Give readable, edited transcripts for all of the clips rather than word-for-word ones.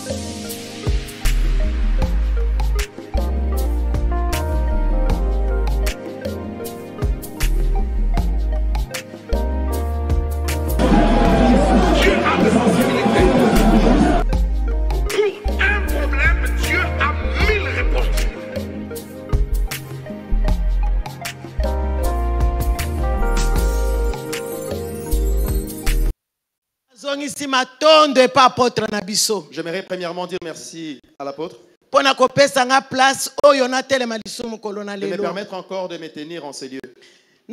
J'aimerais premièrement dire merci à l'apôtre de me permettre encore de me tenir en ces lieux. Et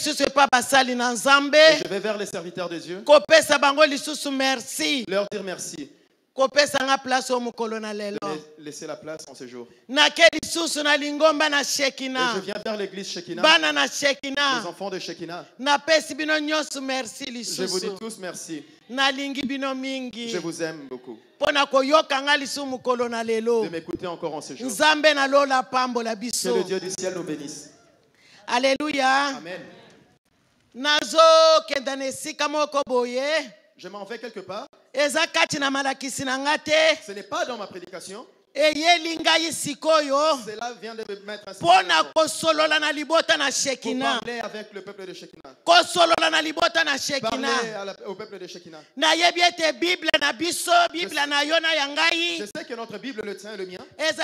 je vais vers les serviteurs de Dieu, leur dire merci de laisser la place en ce jour. Et je viens vers l'église Shekinah, les enfants de Shekinah. Je vous dis tous merci. Je vous aime beaucoup de m'écouter encore en ce jour. Que le Dieu du ciel nous bénisse. Alléluia. Amen. Je m'en vais quelque part. Ce n'est pas dans ma prédication. Cela vient de me mettre ainsi pour parler avec le peuple de Shekinah. Parler au peuple de Shekinah. Je sais que notre Bible, le tien et le mien,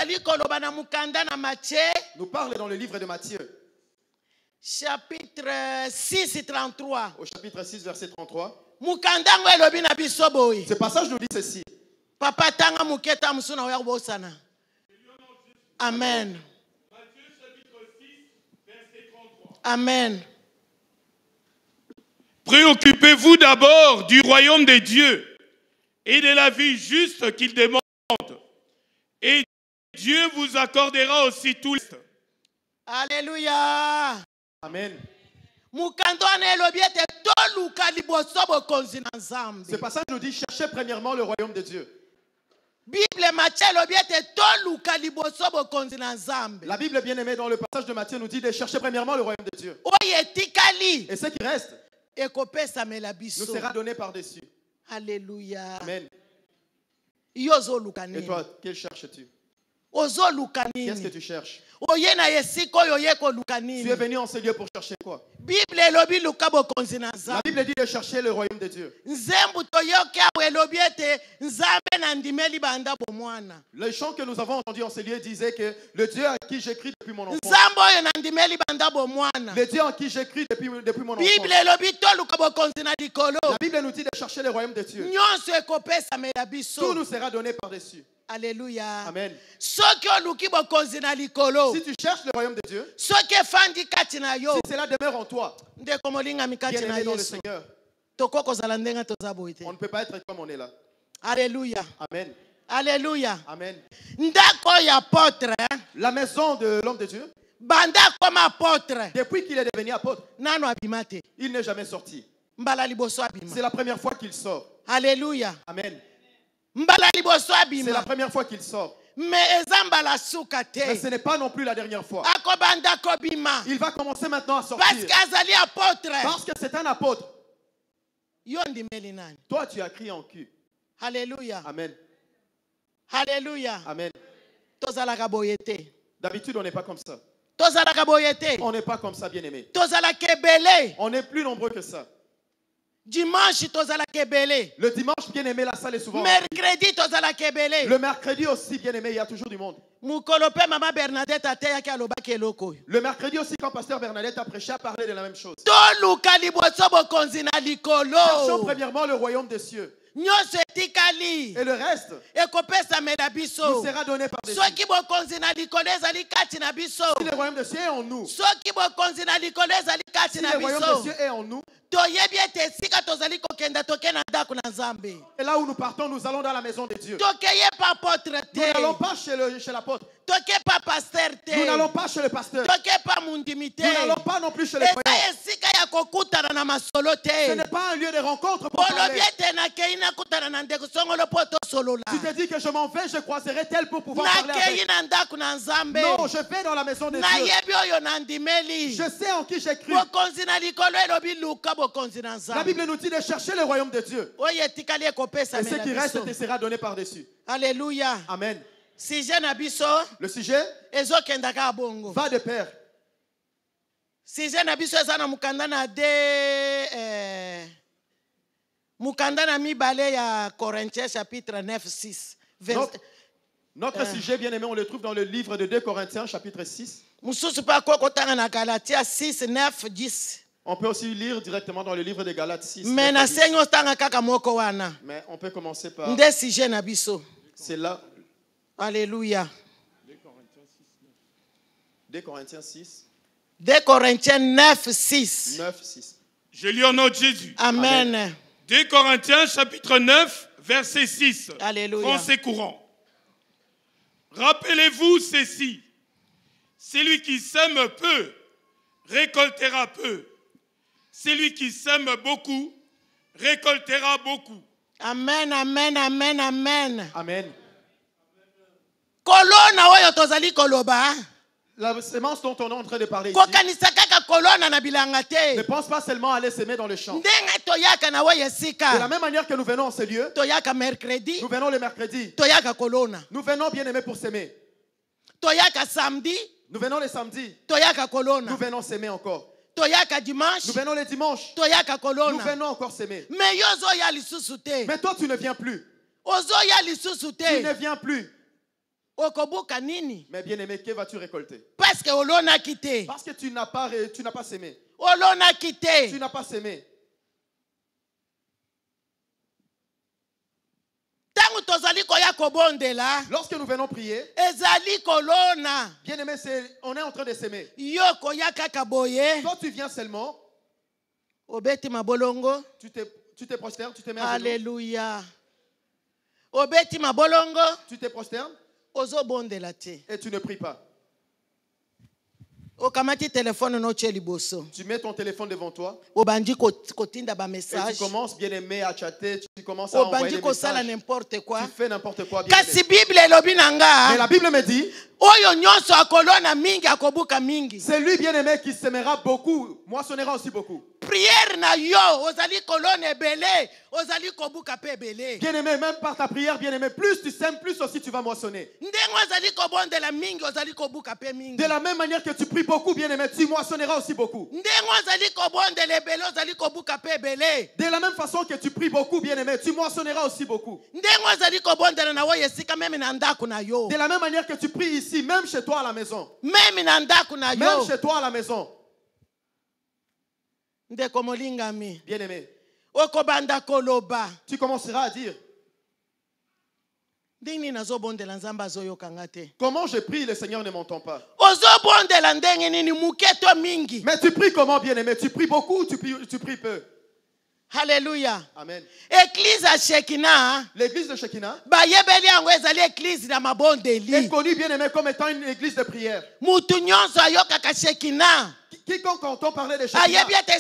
nous parle dans le livre de Matthieu. Chapitre 6, 33. Au chapitre 6, verset 33. Ce Ce passage nous dit ceci. Papa tanga muketa musuna wa bosana. Amen. Matthieu chapitre 6, verset 33. Amen. Préoccupez-vous d'abord du royaume de Dieu et de la vie juste qu'il demande. Et Dieu vous accordera aussi tout. Alléluia. Amen. Ce passage nous dit cherchez premièrement le royaume de Dieu. La Bible bien-aimée dans le passage de Matthieu nous dit de chercher premièrement le royaume de Dieu. Et ce qui reste nous sera donné par-dessus. Alléluia. Amen. Et toi, quel cherches-tu? Qu'est-ce que tu cherches? Tu es venu en ce lieu pour chercher quoi? La Bible dit de chercher le royaume de Dieu. Le chant que nous avons entendu en ce lieu disait que le Dieu à qui j'écris depuis mon enfance. Le Dieu en qui j'écris depuis mon enfance. La Bible nous dit de chercher le royaume de Dieu. Tout nous sera donné par-dessus. Alléluia. Amen. Si tu cherches le royaume de Dieu, si cela demeure en toi, bien-aimé dans le Seigneur, on ne peut pas être comme on est là. Alléluia. Amen. Alléluia. Amen. Apôtre, la maison de l'homme de Dieu, comme apôtre, depuis qu'il est devenu apôtre, il n'est jamais sorti. C'est la première fois qu'il sort. Alléluia. Amen. C'est la première fois qu'il sort. Mais ce n'est pas non plus la dernière fois. Il va commencer maintenant à sortir. Parce que c'est un apôtre. Toi, tu as crié en cul. Alléluia. Amen. Alléluia. Amen. D'habitude, on n'est pas comme ça. On n'est pas comme ça, bien-aimé. On est plus nombreux que ça. Dimanche, le dimanche, bien-aimé, la salle est souvent mercredi, le mercredi aussi, bien-aimé, il y a toujours du monde. Le mercredi aussi, quand pasteur Bernadette a prêché, a parlé de la même chose. Cherchons premièrement le royaume des cieux. Et le reste nous sera donné par Dieu. Si le royaume des cieux est en nous, si le royaume des cieux est en nous, et là où nous partons, nous allons dans la maison de Dieu. Nous n'allons pas chez l'apôtre. Nous n'allons pas chez le pasteur. Nous n'allons pas non plus chez les croyants. Ce n'est pas un lieu de rencontre pour parler. Tu te dis que je m'en vais, je croiserai tel pour pouvoir parler avec. Non, je vais dans la maison de Dieu. Je sais en qui j'ai cru. La Bible nous dit de chercher le royaume de Dieu. Et ce qui reste te sera donné par-dessus. Alléluia. Amen. Le sujet va de pair. Sujet na biso eza na mukanda na mukanda na mibale ya Corinthiens chapitre 9 6. Notre sujet bien aimé, on le trouve dans le livre de 2 Corinthiens chapitre 6. Mususu pa ko kotanga na Galatia 6 9 10. On peut aussi lire directement dans le livre de Galates 6. Mais na senyo tanga kaka moko wana. Mais on peut commencer par nde sujet na biso. C'est là. Alléluia. 2 Corinthiens 6. 2 Corinthiens 9, 6. 9, 6. Je lis au nom de Jésus. Amen. Amen. 2 Corinthiens chapitre 9, verset 6. Alléluia. Français courant. Rappelez-vous ceci. Celui qui sème peu, récoltera peu. Celui qui sème beaucoup, récoltera beaucoup. Amen, amen, amen, amen. Amen. Kolona oyo tozali koloba. La semence dont on est en train de parler ici, ne pense pas seulement à aller s'aimer dans le champ. De la même manière que nous venons en ce lieu, nous venons le mercredi. Nous venons bien aimés pour s'aimer. Nous venons le samedi. Nous venons s'aimer encore. Nous venons le dimanche. Nous venons encore s'aimer. Mais toi tu ne viens plus. Tu ne viens plus. Mais bien aimé, que vas-tu récolter? Parce que tu n'as pas sémé. Tu n'as pas sémé. Lorsque nous venons prier, bien aimé, on est en train de s'aimer. Toi tu viens seulement. Tu te prosternes, tu te mets à genoux. Alléluia. Tu te prosternes. Et tu ne pries pas. Tu mets ton téléphone devant toi. Et tu commences bien aimé à chatter. Tu commences à envoyer des messages. Tu fais n'importe quoi bien aimé. Mais la Bible me dit, c'est lui bien aimé qui sèmera beaucoup, moissonnera aussi beaucoup. Prière na yo, ozali kolone ebele, ozali kobuka pe ebele. Bien aimé, même par ta prière, bien aimé, plus tu sèmes, plus aussi tu vas moissonner. Ndengo ozali kobondela mingi, ozali kobuka pe mingi. De la même manière que tu pries beaucoup, bien aimé, tu moissonneras aussi beaucoup. Ndengo ozali kobondela ebele, ozali kobuka pe ebele. De la même façon que tu pries beaucoup, bien aimé, tu moissonneras aussi beaucoup. Ndengo ozali kobondela na wo yesika meme na ndako na yo. De la même manière que tu pries ici, même chez toi à la maison. Meme na ndako na yo. Même chez toi à la maison. Bien aimé, tu commenceras à dire, comment je prie, le Seigneur ne m'entend pas. Mais tu pries comment, bien aimé? Tu pries beaucoup ou tu pries peu? Alléluia. Amen. L'église de Shekinah est connue, bien aimé, comme étant une église de prière. Quiconque entend parler de Shekinah,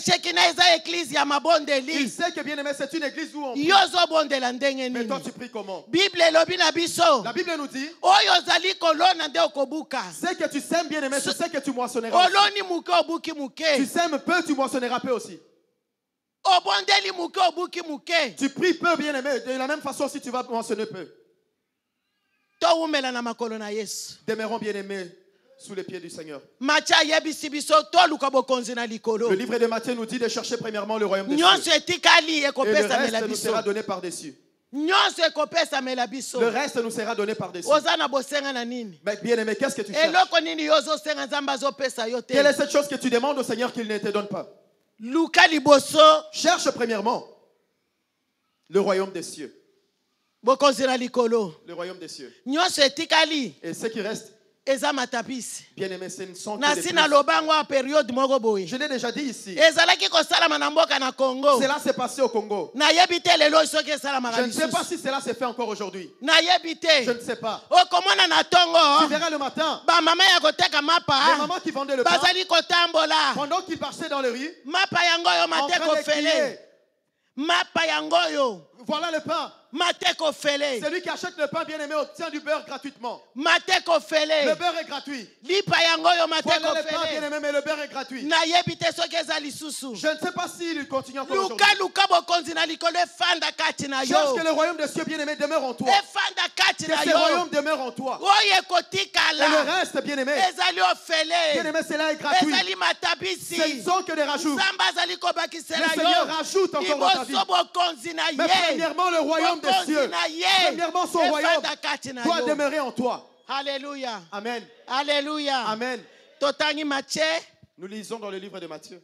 il sait que bien aimé, c'est une église où on prie. Mais toi tu pries comment? La Bible nous dit, c'est que tu sèmes, bien aimé, c'est ce que tu moissonneras aussi. Tu sèmes peu, tu moissonneras peu aussi. Tu pries peu, bien aimé, de la même façon si tu vas moissonner peu. Demeurons bien aimés sous les pieds du Seigneur. Le livre de Matthieu nous dit de chercher premièrement le royaume des cieux. Et le reste nous sera donné par-dessus. Le reste nous sera donné par-dessus. Mais bien aimé, qu'est-ce que tu cherches? Quelle est cette chose que tu demandes au Seigneur qu'il ne te donne pas? Cherche premièrement le royaume des cieux. Le royaume des cieux. Et ce qui reste, Bien-aimé, ce ne sont que des Je l'ai déjà dit ici. Cela s'est passé au Congo. Je ne sais pas si cela se fait encore aujourd'hui. Je ne sais pas. Tu verras le matin. Les mamans qui vendaient le pain, pendant qu'ils marchaient dans les rues, en train de crier, voilà le pain. Celui qui achète le pain bien-aimé obtient du beurre gratuitement. Le beurre est gratuit. Voilà le pain bien-aimé, mais le beurre est gratuit. Je ne sais pas s'il continue encore aujourd'hui. Cherche que le royaume des cieux bien-aimé demeure en toi. Que ce royaume demeure en toi. Et le reste bien-aimé, bien-aimé, cela est gratuit. Ce ne sont que des rajouts. Le Seigneur rajoute encore dans ta vie. Mais premièrement, le royaume des cieux, premièrement son royaume doit demeurer en toi. Alléluia. Amen. Alléluia. Amen. Totangi Matthieu. Nous lisons dans le livre de Matthieu.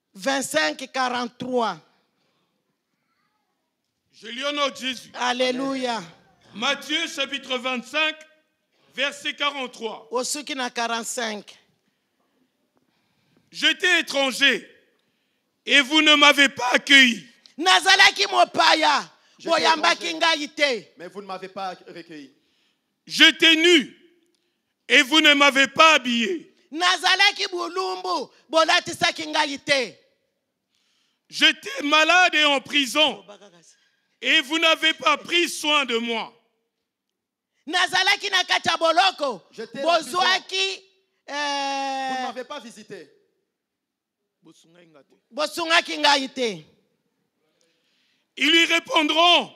25-43. Je lis au nom de Jésus. Alléluia. Matthieu chapitre 25, verset 43. Osuki na 45. J'étais étranger et vous ne m'avez pas accueilli. Nazalaki mopaya. Mais vous ne m'avez pas recueilli. J'étais nu et vous ne m'avez pas habillé. J'étais malade et en prison et vous n'avez pas pris soin de moi. J'étais en prison. Vous ne m'avez pas visité. Ils lui répondront.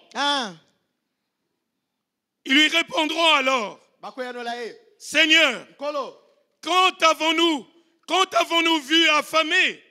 Ils lui répondront alors. Seigneur, quand avons-nous vu affamé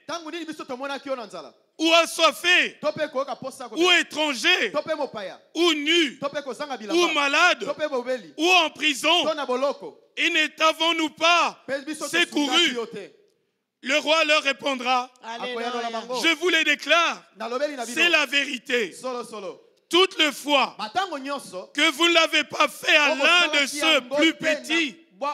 ou assoiffé ou étranger ou nu ou malade ou en prison et ne t'avons-nous pas secouru? Le roi leur répondra, je vous le déclare, c'est la vérité. Toutes les fois que vous ne l'avez pas fait à l'un de ceux plus petits,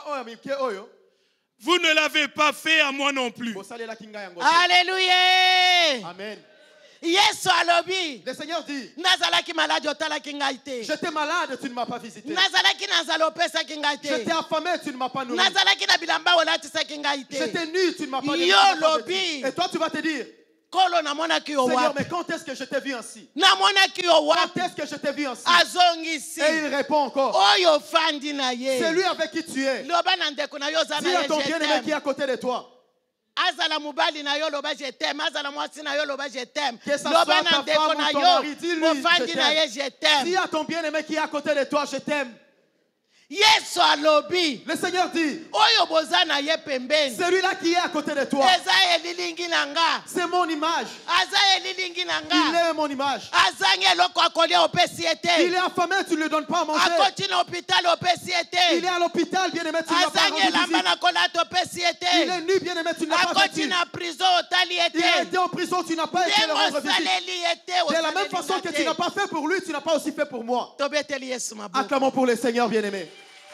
vous ne l'avez pas fait à moi non plus. Alléluia. Amen. Yesu alobi. Le Seigneur dit, j'étais malade, tu ne m'as pas visité. J'étais affamé, tu ne m'as pas nourri. J'étais nu, tu ne m'as pas nourri. Et toi tu vas te dire, Seigneur, mais quand est-ce que je t'ai vu ainsi? Quand est-ce que je t'ai vu ainsi? Et il répond encore, c'est lui avec qui tu es. Dis à ton bien-aimé qui est à côté de toi. Azala mubali na yo loba je t'aime, azala mwasi na yo loba je t'aime. Loba na ndeko na yo, mofandi na ye je t'aime. Dis à ton bien-aimé qui est à côté de toi, je t'aime. Yesu alobi. Le Seigneur dit, oyo bozana ye pembeni. Celui-là qui est à côté de toi, eza elilingi nanga. C'est mon image. Aza elilingi nanga. Il est mon image. Azange loko akolia opesi ete. Il est affamé, tu ne lui donnes pas à manger. Akoti na hôpital opesi ete. Il est à l'hôpital, bien-aimé, tu ne l'as pas rendu visite. Azange lamba na kolata opesi ete. Il est nu, bien-aimé, tu ne l'as pas vêtu. Akoti na prison otali ete. Il a été en prison, tu n'as pas été le rendre visite. De la même façon que tu n'as pas fait pour lui, tu n'as pas aussi fait pour moi. Acclamons pour le Seigneur, bien-aimé.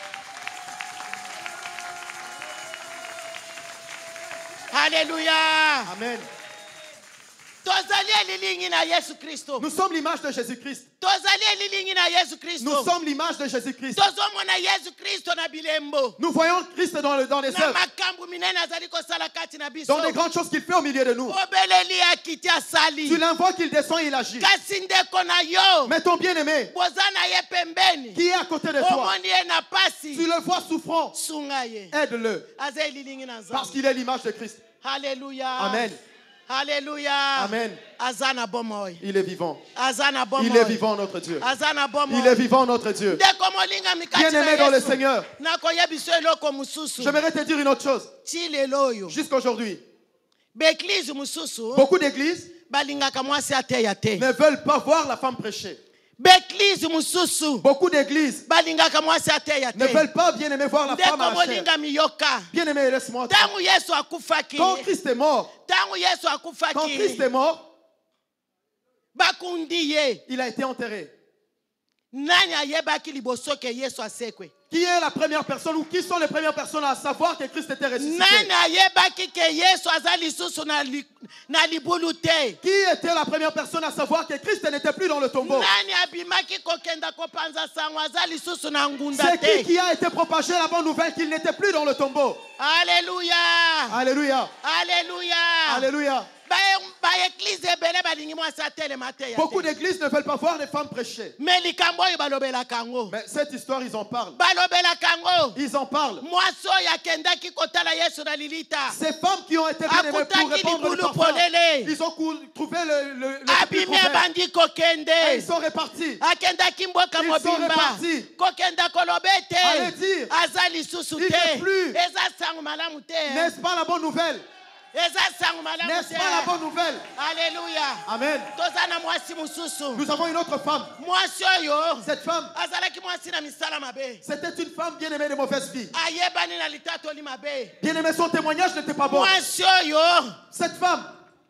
Alléluia. Amen. Nous sommes l'image de Jésus-Christ. Nous sommes l'image de Jésus-Christ. Nous voyons Christ dans les œuvres. Dans des grandes choses qu'il fait au milieu de nous. Tu l'invoques, qu'il descend et il agit. Mais ton bien-aimé, qui est à côté de toi, tu le vois souffrant, aide-le. Parce qu'il est l'image de Christ. Alléluia. Amen. Alléluia. Amen. Azana bomoy. Il est vivant. Azana bomoy. Il est vivant, notre Dieu. Azana bomoy. Il est vivant, notre Dieu. Bien-aimé dans le Seigneur, j'aimerais te dire une autre chose. Jusqu'aujourd'hui, beaucoup d'églises ne veulent pas voir la femme prêcher. Beaucoup d'églises ne veulent pas, bien aimé, voir la femme à la chair. Bien aimé, laisse-moi. Quand Christ est mort, il a été enterré. Qui est la première personne ou qui sont les premières personnes à savoir que Christ était ressuscité? Qui était la première personne à savoir que Christ n'était plus dans le tombeau? C'est qui a été propagé la bonne nouvelle qu'il n'était plus dans le tombeau? Alléluia. Alléluia. Alléluia. Alléluia. Beaucoup d'églises ne veulent pas voir les femmes prêcher. Mais cette histoire, ils en parlent. Ils en parlent. Ces femmes qui ont été bien aimées pour répandre le parfum, ils ont trouvé le ils sont répartis. Ils sont répartis. Allez dire, il n'est plus. N'est-ce pas la bonne nouvelle? N'est-ce pas la bonne nouvelle? Alléluia. Amen. Nous avons une autre femme. Cette femme, c'était une femme bien aimée de mauvaise vie. Bien aimée, son témoignage n'était pas bon. Cette femme,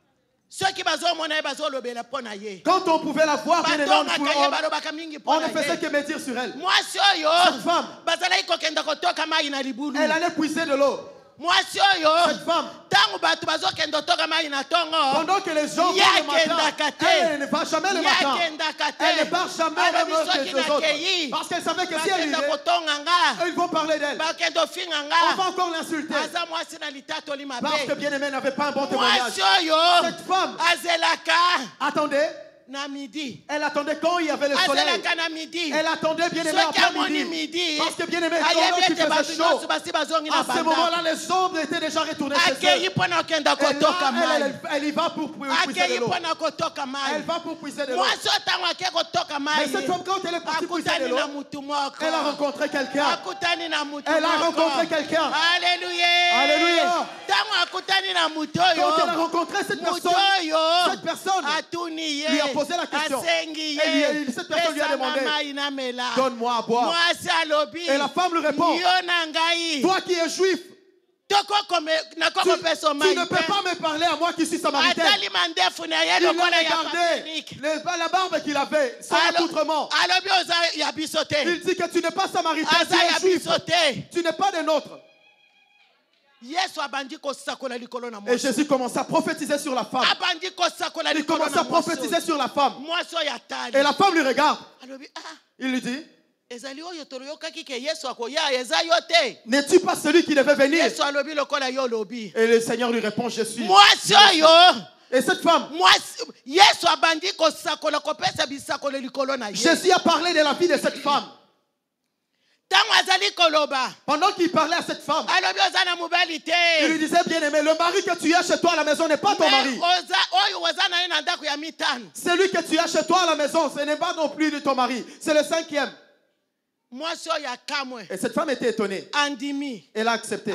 quand on pouvait la voir, bien aimée, on ne faisait que médire sur elle. Cette femme, elle allait puiser de l'eau. Cette femme, pendant que les gens vont le matin, elle ne va jamais le matin. Elle ne part jamais le des autres. Parce qu'elle savait que si elle irait, ils vont parler d'elle. On va encore l'insulter. Parce que bien-aimé n'avait pas un bon témoignage. Cette femme, attendez. Elle attendait quand il y avait le soleil. Elle attendait bien aimé après-midi. Parce que bien aimé, quand il faisait chaud, à ce moment-là, les ombres étaient déjà retournées chez eux. Elle y va pour puiser de l'eau. Elle va pour puiser de l'eau. Mais cette femme, quand elle est partie puiser de l'eau, elle a rencontré quelqu'un. Elle a rencontré quelqu'un. Alléluia. Quand elle a rencontré cette personne lui a posé la question. Et cette personne lui a demandé, donne-moi à boire. Et la femme lui répond, toi qui es juif, tu ne peux pas me parler à moi qui suis samaritaine. Il a regardé la barbe qu'il avait, son accoutrement. Il dit que tu n'es pas samaritain, tu es juif. Tu n'es pas des nôtres. Et Jésus commence à prophétiser sur la femme. Il commence à prophétiser sur la femme. Et la femme lui regarde. Il lui dit, n'es-tu pas celui qui devait venir? Et le Seigneur lui répond, je suis. Et cette femme, Jésus a parlé de la vie de cette femme. Pendant qu'il parlait à cette femme, il lui disait, bien aimé, le mari que tu as chez toi à la maison n'est pas ton mari. Celui que tu as chez toi à la maison, ce n'est pas non plus de ton mari. C'est le 5e. Et cette femme était étonnée. Elle a accepté.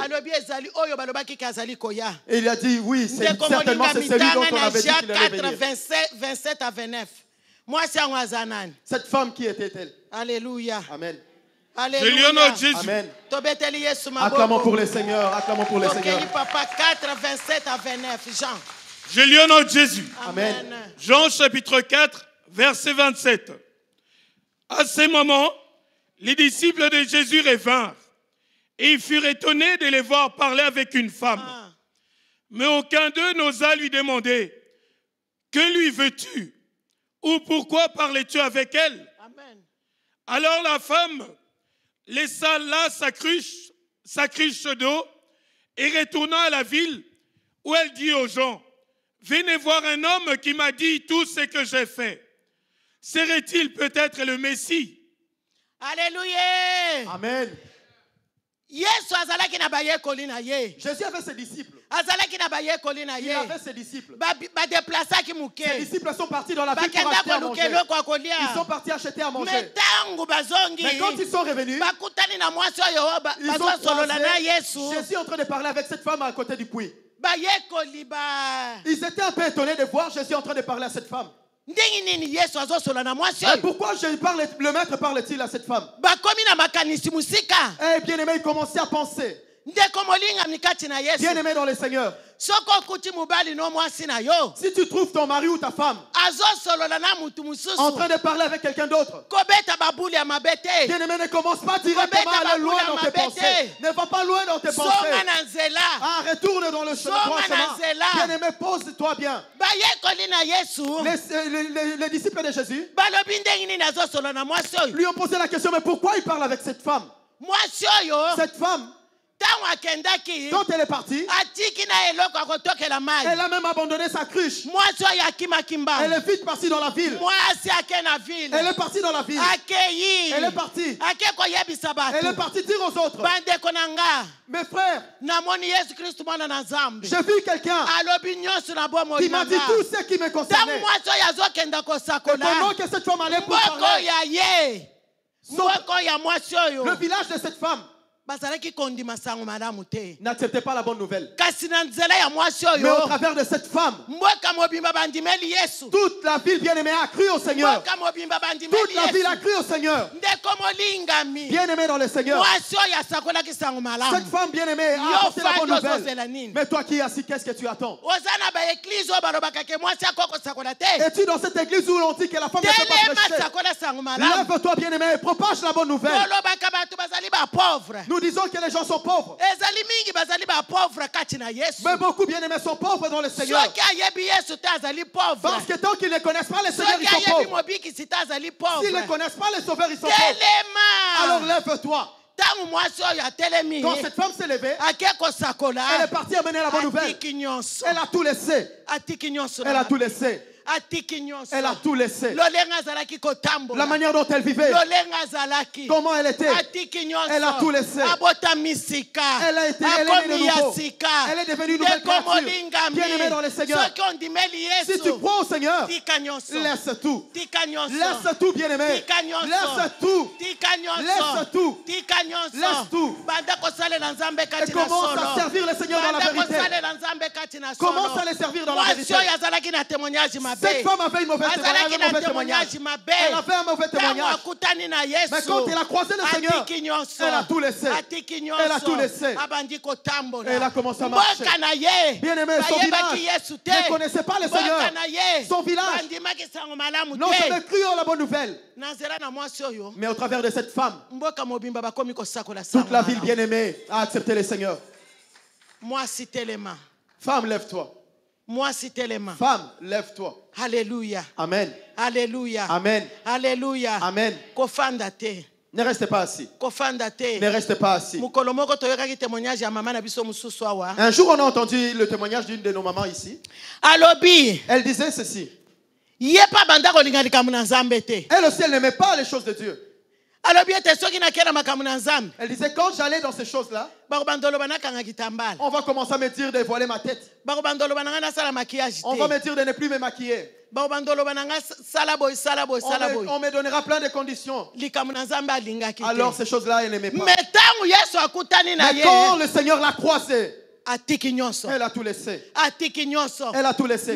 Et il a dit, oui, certainement c'est celui dont on avait dit qu'il allait venir. 27 à 29. Cette femme, qui était-elle? Alléluia. Amen. Alléluia. Jésus. Amen. Acclamons pour le Seigneur. Acclamons pour le Seigneur. Papa 4, 27 à 29. Jean. Je lis au nom de Jésus. Amen. Jean chapitre 4, verset 27. À ces moments, les disciples de Jésus revinrent et ils furent étonnés de les voir parler avec une femme. Mais aucun d'eux n'osa lui demander, que lui veux-tu? Ou pourquoi parlais-tu avec elle? Amen. Alors la femme laissa là sa cruche d'eau et retourna à la ville où elle dit aux gens, venez voir un homme qui m'a dit tout ce que j'ai fait. Serait-il peut-être le Messie? Alléluia. Amen. Jésus avait ses disciples. Il avait ses disciples. Ses disciples sont partis dans la ville pour acheter à manger. Ils sont partis acheter à manger. Mais quand ils sont revenus, ils ont croisé Jésus en train de parler avec cette femme à côté du puits. Ils étaient un peu étonnés de voir Jésus en train de parler à cette femme. Mais pourquoi le maître parle-t-il à cette femme? Eh bien aimé, il commençait à penser. Bien-aimé dans le Seigneur. Si tu trouves ton mari ou ta femme en train de parler avec quelqu'un d'autre, bien-aimé, ne commence pas directement à aller loin dans tes pensées. Ne va pas loin dans tes pensées. Retourne dans le droit chemin. Bien-aimé, pose-toi bien. Les disciples de Jésus lui ont posé la question, mais pourquoi il parle avec cette femme? Cette femme, quand elle est partie, elle a même abandonné sa cruche. Elle est vite partie dans la ville. Elle est partie dans la ville. Elle est partie. Elle est partie dire aux autres, mes frères, j'ai vu quelqu'un qui m'a dit tout ce qui me concernait. Et pendant que cette femme allait pour parler, le village de cette femme n'acceptait pas la bonne nouvelle. Mais au travers de cette femme, toute la ville bien-aimée a cru au Seigneur. Toute la ville a cru au Seigneur. Bien-aimé dans le Seigneur, cette femme bien-aimée a apporté la bonne nouvelle. Mais toi qui es assis, qu'est-ce que tu attends? Es-tu dans cette église où l'on dit que la femme ne peut pas prêcher? Lève-toi bien-aimé et propage la bonne nouvelle. Nous disons que les gens sont pauvres. Mais beaucoup bien-aimés sont pauvres dans le Seigneur. Parce que tant qu'ils ne connaissent pas le Seigneur, ils sont pauvres. S'ils ne connaissent pas le Sauveur, ils sont pauvres. Alors lève-toi. Quand cette femme s'est levée, elle est partie amener la bonne nouvelle. Elle a tout laissé. Elle a tout laissé. Elle a tout laissé. La manière dont elle vivait, comment elle était, elle a tout laissé. Elle est née de nouveau. Elle est devenue une nouvelle créature. Bien-aimée dans le Seigneur. Si tu crois au Seigneur, laisse tout. Laisse tout, bien-aimé. Laisse tout. Laisse tout. Laisse tout. Et commence à servir le Seigneur dans la vérité. Commence à le servir dans la vérité. Cette femme avait une mauvaise témoignage. Elle avait un mauvais témoignage. Mais quand elle a croisé le Seigneur, elle a tout laissé. Elle a tout laissé. Et elle a commencé à marcher. Bien-aimé, son village ne connaissait pas le Seigneur. Son village non jamais cru en la bonne nouvelle. Mais au travers de cette femme, toute la ville bien-aimée a accepté le Seigneur. Femme, lève-toi. Femme, lève-toi. Alléluia. Amen. Alléluia. Amen. Alléluia. Amen. Ne restez pas assis. Ne restez pas assis. Un jour, on a entendu le témoignage d'une de nos mamans ici. Elle disait ceci. Elle aussi, elle n'aimait pas les choses de Dieu. Elle disait, quand j'allais dans ces choses-là, on va commencer à me dire de voiler ma tête. On va me dire de ne plus me maquiller. On me donnera plein de conditions. Alors ces choses-là, elle n'aimait pas. Mais quand le Seigneur l'a croisée, elle a tout laissé. Elle a tout laissé.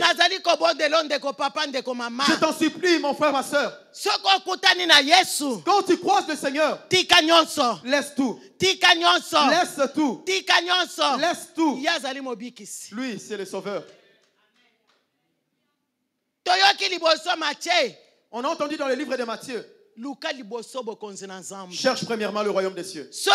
Je t'en supplie, mon frère, ma soeur. Quand tu croises le Seigneur, laisse tout. Laisse tout. Laisse tout. Lui, c'est le Sauveur. On a entendu dans le livre de Matthieu. Cherche premièrement le royaume des cieux. Si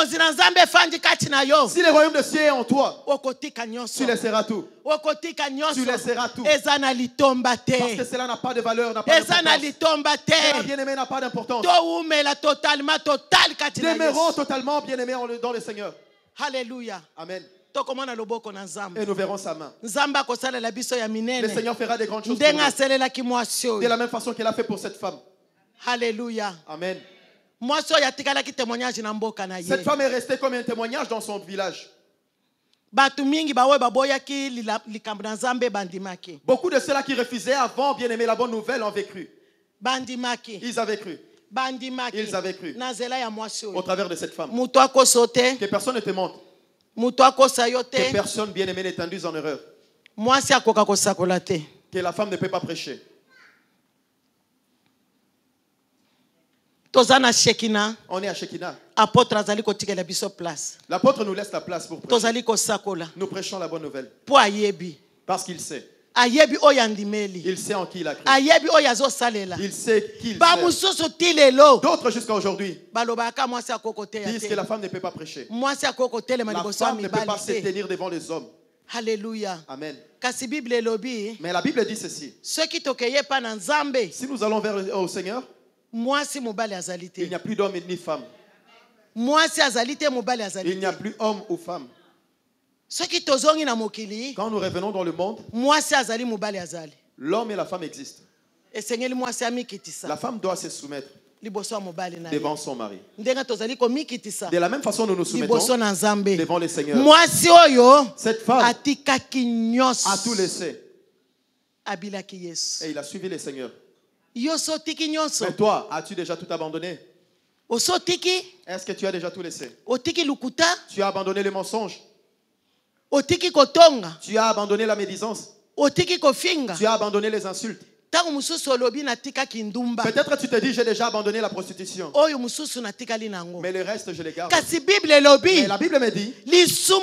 le royaume des cieux est en toi, tu laisseras tout. Tu laisseras tout. Parce que cela n'a pas de valeur, n'a pas d'importance. Cela, bien-aimé, n'a pas d'importance. Demeurons totalement bien-aimés dans le Seigneur. Alléluia. Amen. Et nous verrons sa main. Le Seigneur fera des grandes choses pour nous. De la même façon qu'il a fait pour cette femme. Alléluia. Amen. Cette femme est restée comme un témoignage dans son village. Beaucoup de ceux-là qui refusaient avant, bien aimé, la bonne nouvelle avaient cru. Ils avaient cru. Ils avaient cru. Au travers de cette femme. Que personne ne te montre. Que personne, bien aimé, ne t'induise en erreur. Que la femme ne peut pas prêcher. On est à Shekinah. L'apôtre nous laisse la place pour prêcher. Nous prêchons la bonne nouvelle. Parce qu'il sait. Il sait en qui il a cru. Il sait qui il sait. D'autres jusqu'à aujourd'hui disent que la femme ne peut pas prêcher. La femme ne peut pas se tenir devant les hommes. Alléluia. Amen. Mais la Bible dit ceci. Si nous allons vers au Seigneur, il n'y a plus d'homme ni femme. Il n'y a plus homme ou femme. Quand nous revenons dans le monde, l'homme et la femme existent. La femme doit se soumettre devant son mari. De la même façon, nous nous soumettons devant le Seigneur. Cette femme a tout laissé. Et il a suivi le Seigneur. Mais toi, as-tu déjà tout abandonné? Est-ce que tu as déjà tout laissé? Tu as abandonné le mensonge. Tu as abandonné la médisance. Tu as abandonné les insultes. Peut-être tu te dis, j'ai déjà abandonné la prostitution. Mais le reste, je les garde. Mais la Bible me dit, il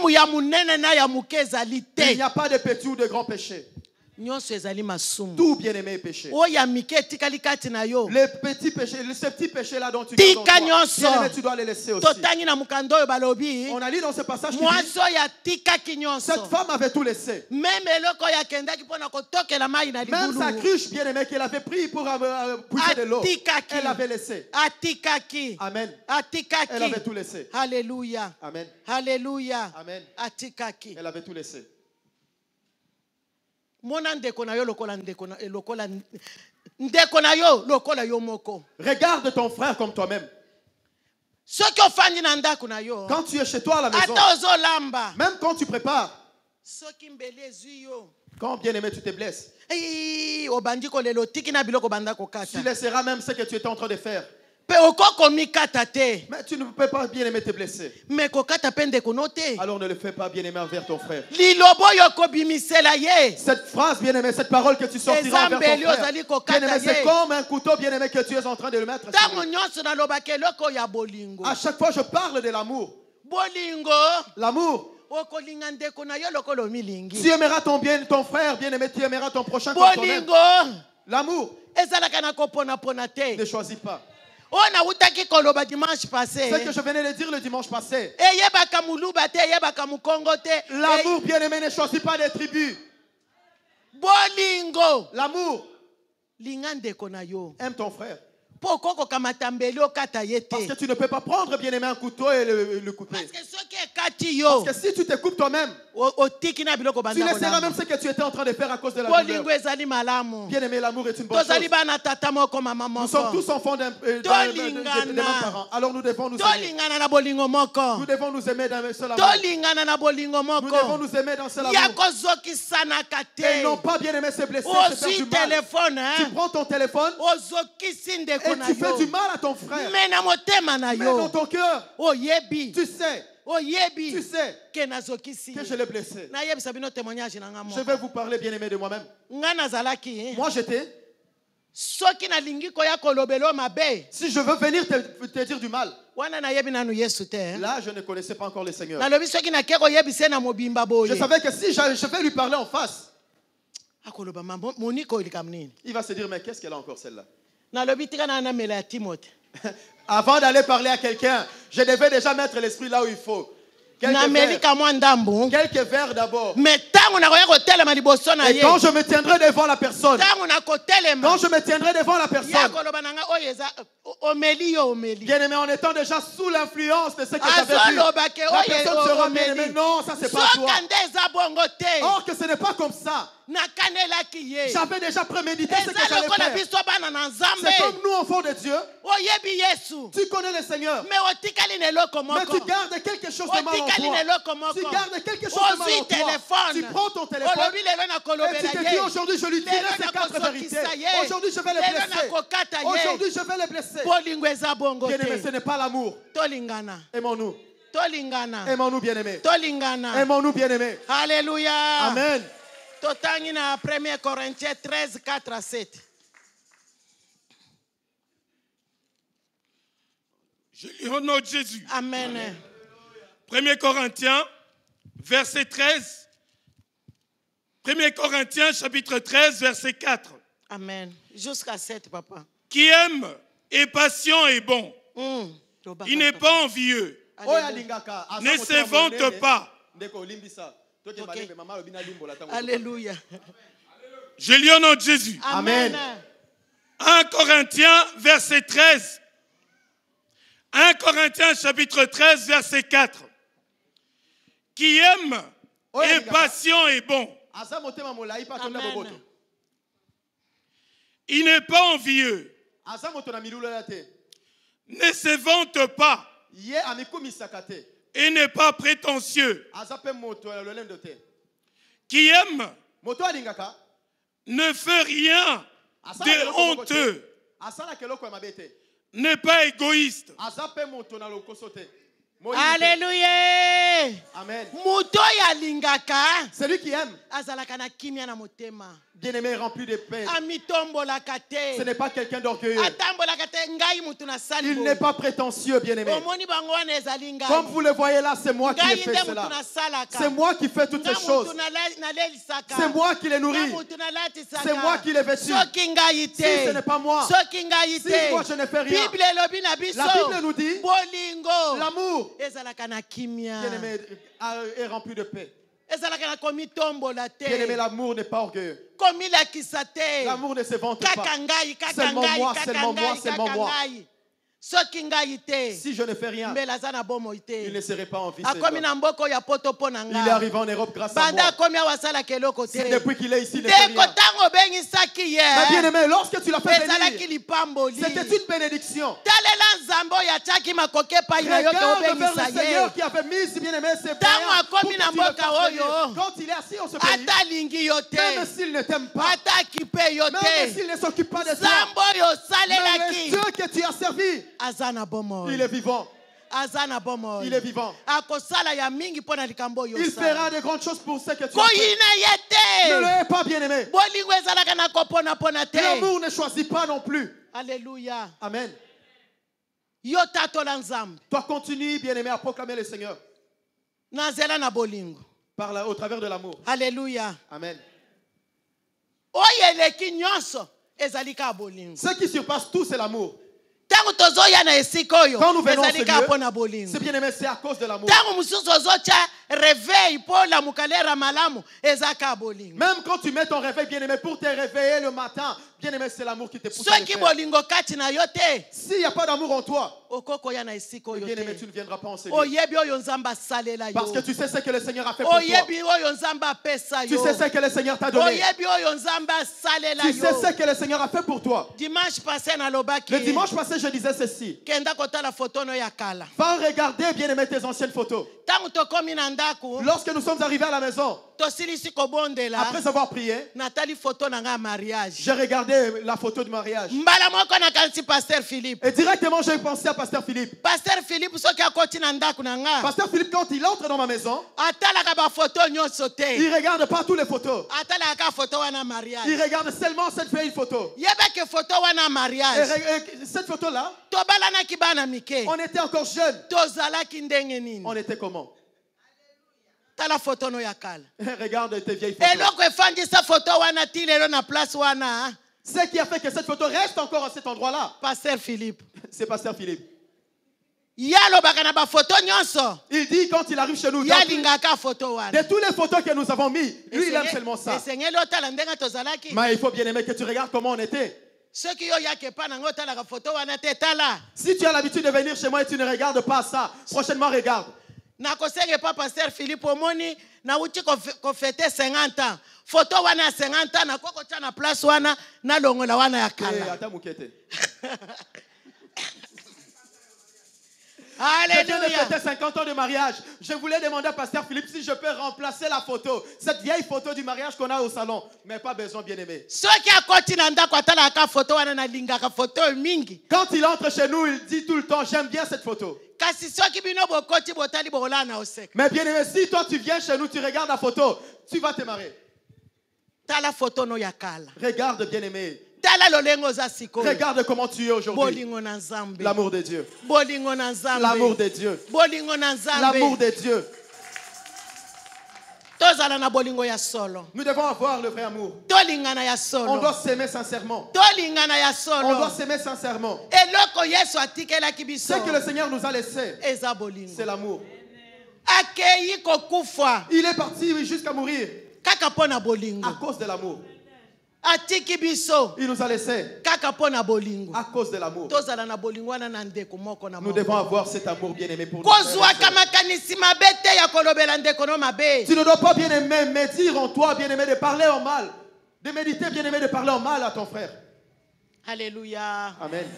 n'y a pas de petit ou de grand péché. Tout bien-aimé est péché. Les petits péchés, ce petit péché-là dont tu gardes en toi, bien-aimé, tu dois les laisser aussi. On a lu dans ce passage qui dit, cette femme avait tout laissé. Même sa cruche, bien-aimé, qu'elle avait pris pour puiser de l'eau, elle avait laissé. Amen. Elle avait tout laissé. Alléluia. Amen. Alléluia. Amen. Elle avait tout laissé. Regarde ton frère comme toi-même. Quand tu es chez toi à la maison, même quand tu prépares, quand bien aimé tu te blesses, tu laisseras même ce que tu étais en train de faire. Mais tu ne peux pas bien aimer te blesser. Alors ne le fais pas bien aimer envers ton frère. Cette phrase bien aimée, cette parole que tu sortiras envers ton frère, bien aimé, c'est comme un couteau bien aimé que tu es en train de le mettre sur lui. À chaque fois je parle de l'amour. L'amour. Tu aimeras ton frère bien aimé, tu aimeras ton prochain comme toi-même. L'amour ne choisis pas. C'est que je venais de dire le dimanche passé. L'amour bien-aimé ne choisit pas des tribus. L'amour aime ton frère. Parce que tu ne peux pas prendre bien-aimé un couteau et le couper. Parce que si tu te coupes toi-même, tu laisseras même ce que tu étais en train de faire à cause de la douleur. Bien-aimé, l'amour est une bonne chose. Nous sommes tous enfants des mêmes parents. Alors nous devons nous aimer. Nous devons nous aimer d'un seul amour. Nous devons nous aimer d'un seul amour. Et non pas bien-aimé se blesser, se faire du mal. Tu prends ton téléphone et tu fais du mal à ton frère. Mais dans ton cœur, tu sais que je l'ai blessé. Je vais vous parler bien aimé de moi-même. Moi j'étais. Si je veux venir te dire du mal, là je ne connaissais pas encore le Seigneur. Je savais que si je vais lui parler en face, il va se dire mais qu'est-ce qu'elle a encore celle-là? Avant d'aller parler à quelqu'un, je devais déjà mettre l'esprit là où il faut. Quelques verres d'abord. Et quand je me tiendrai devant la personne, bien aimé, en étant déjà sous l'influence de ce que j'avais vu, la personne sera bien aimée. Non, ça c'est pas toi. Or que ce n'est pas comme ça. J'avais déjà prémédité ce que j'allais faire. C'est comme nous enfants de Dieu. Tu connais le Seigneur, mais tu gardes quelque chose de mal en toi. Tu gardes quelque chose de mal en toi. Tu prends ton téléphone et tu te dis aujourd'hui je lui dirai ces 4 vérités. Aujourd'hui je vais les blesser. Aujourd'hui je vais les blesser. Bien aimé, ce n'est pas l'amour. Aimons-nous. Aimons-nous bien aimé. Aimons-nous bien aimé. Alléluia. Amen. Totangi na 1 Corinthiens 13, 4 à 7. Je lis au nom de Jésus. Amen. 1 Corinthiens, verset 13. 1 Corinthiens, chapitre 13, verset 4. Amen. Jusqu'à 7, papa. Qui aime est patient et bon. Il n'est pas envieux. Ne se vante pas. Okay. Alléluia. Je lis au nom de Jésus. Amen. 1 Corinthiens, verset 13. 1 Corinthiens, chapitre 13, verset 4. Qui aime est patient et bon. Amen. Il n'est pas envieux. Ne se vante pas. Et n'est pas prétentieux. Qui aime ne fait rien de honteux. N'est pas égoïste. Alléluia. Amen. Muto ya lingaka. Celui qui aime, Azalaka na kimia na motema. bien-aimé, rempli de paix. Amitombola kate. Ce n'est pas quelqu'un d'orgueilleux. Atambola kate ngai mutu na sali. Il n'est pas prétentieux, bien-aimé. Omoni bango wana ezali ngai. Comme vous le voyez là, c'est moi qui ai fait cela. C'est moi qui fais toutes ces choses. C'est moi qui les nourris. C'est moi qui les vêtis. Si ce n'est pas moi, si moi je ne fais rien, la Bible nous dit l'amour, bien-aimé, est rempli de paix. Bien-aimé, l'amour n'est pas orgueilleux. L'amour ne se vante pas. Seulement moi, seulement moi, seulement moi. Si je ne fais rien, il ne serait pas en vie. Il est arrivé en Europe grâce à moi. C'est depuis qu'il est ici, il ne fait rien. Mais bien aimé, lorsque tu l'as fait venir, c'était une bénédiction. Regarde vers le Seigneur qui avait mis, bien aimé, ses prières pour que tu le fasses venir. Quand il est assis en ce pays, même s'il ne t'aime pas, même s'il ne s'occupe pas de toi, mais le Dieu que tu as servi, il est vivant. Il est vivant. Il fera de grandes choses pour ce que tu as fait. Ne le hais pas, bien-aimé. L'amour ne choisit pas non plus. Alléluia. Amen. Toi, continue, bien-aimé, à proclamer le Seigneur. Au travers de l'amour. Alléluia. Amen. Ce qui surpasse tout, c'est l'amour. Quand nous venons au Seigneur, c'est bien aimé, c'est à cause de l'amour. Même quand tu mets ton réveil, bien aimé, pour te réveiller le matin, bien aimé, c'est l'amour qui te pousse à le faire. S'il n'y a pas d'amour en toi, bien aimé, tu ne viendras pas en Seigneur. Parce que tu sais ce que le Seigneur a fait pour toi. Tu sais ce que le Seigneur t'a donné. Tu sais ce que le Seigneur a fait pour toi. Le dimanche passé, je disais ceci. Va regarder, bien aimé, tes anciennes photos. Lorsque nous sommes arrivés à la maison, après avoir prié, j'ai regardé la photo de mariage. Et directement, j'ai pensé à Pasteur Philippe. Pasteur Philippe, quand il entre dans ma maison, il ne regarde pas toutes les photos. Il regarde seulement cette vieille photo. Et cette photo-là, on était encore jeunes. On était comment? Regarde tes vieilles photos. Ce qui a fait que cette photo reste encore à cet endroit-là, Pasteur Philippe. C'est Pasteur Philippe. Il dit quand il arrive chez nous, de toutes les photos que nous avons mis, lui il aime seulement ça. Mais il faut bien aimer que tu regardes comment on était. Si tu as l'habitude de venir chez moi et tu ne regardes pas ça, prochainement regarde. Pas Pasteur Philippe omoni na uti ko fêter 50 ans photo wana 50 ans na koko na place wana na longola wana ya kala. Alléluia. Je viens de fêter 50 ans de mariage. Je voulais demander à Pasteur Philippe si je peux remplacer la photo, cette vieille photo du mariage qu'on a au salon, mais pas besoin, bien aimé. Quand il entre chez nous, il dit tout le temps, j'aime bien cette photo. Mais bien aimé, si toi tu viens chez nous, tu regardes la photo, tu vas te marrer. Regarde, bien aimé. Regarde comment tu es aujourd'hui. L'amour de Dieu. L'amour de Dieu. L'amour de Dieu. Nous devons avoir le vrai amour. On doit s'aimer sincèrement. On doit s'aimer sincèrement. Ce que le Seigneur nous a laissé, c'est l'amour. Il est parti jusqu'à mourir à cause de l'amour. Il nous a laissé à cause de l'amour. Nous devons avoir cet amour bien aimé pour nous. Tu ne dois pas bien aimer, mais dire en toi, bien aimé, de parler en mal. De méditer, bien aimé, de parler en mal à ton frère. Alléluia. Amen.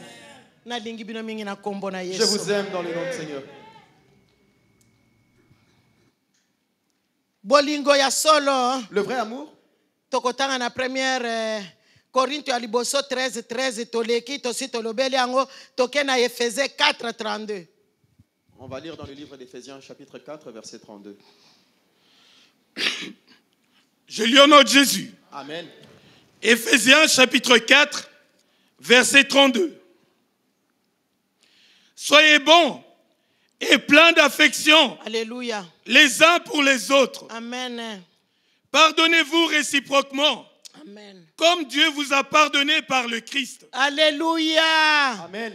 Je vous aime dans le nom du Seigneur. Le vrai amour. Tokotanga na première Corinthiens à liboso 13 toleki tosi tolobeli yango toke na Éphésiens 4:32. On va lire dans le livre d'Éphésiens chapitre 4 verset 32. Je lis au nom de Jésus. Amen. Éphésiens chapitre 4 verset 32. Soyez bons et pleins d'affection. Alléluia. Les uns pour les autres. Amen. Pardonnez-vous réciproquement. Amen. Comme Dieu vous a pardonné par le Christ. Alléluia. Amen.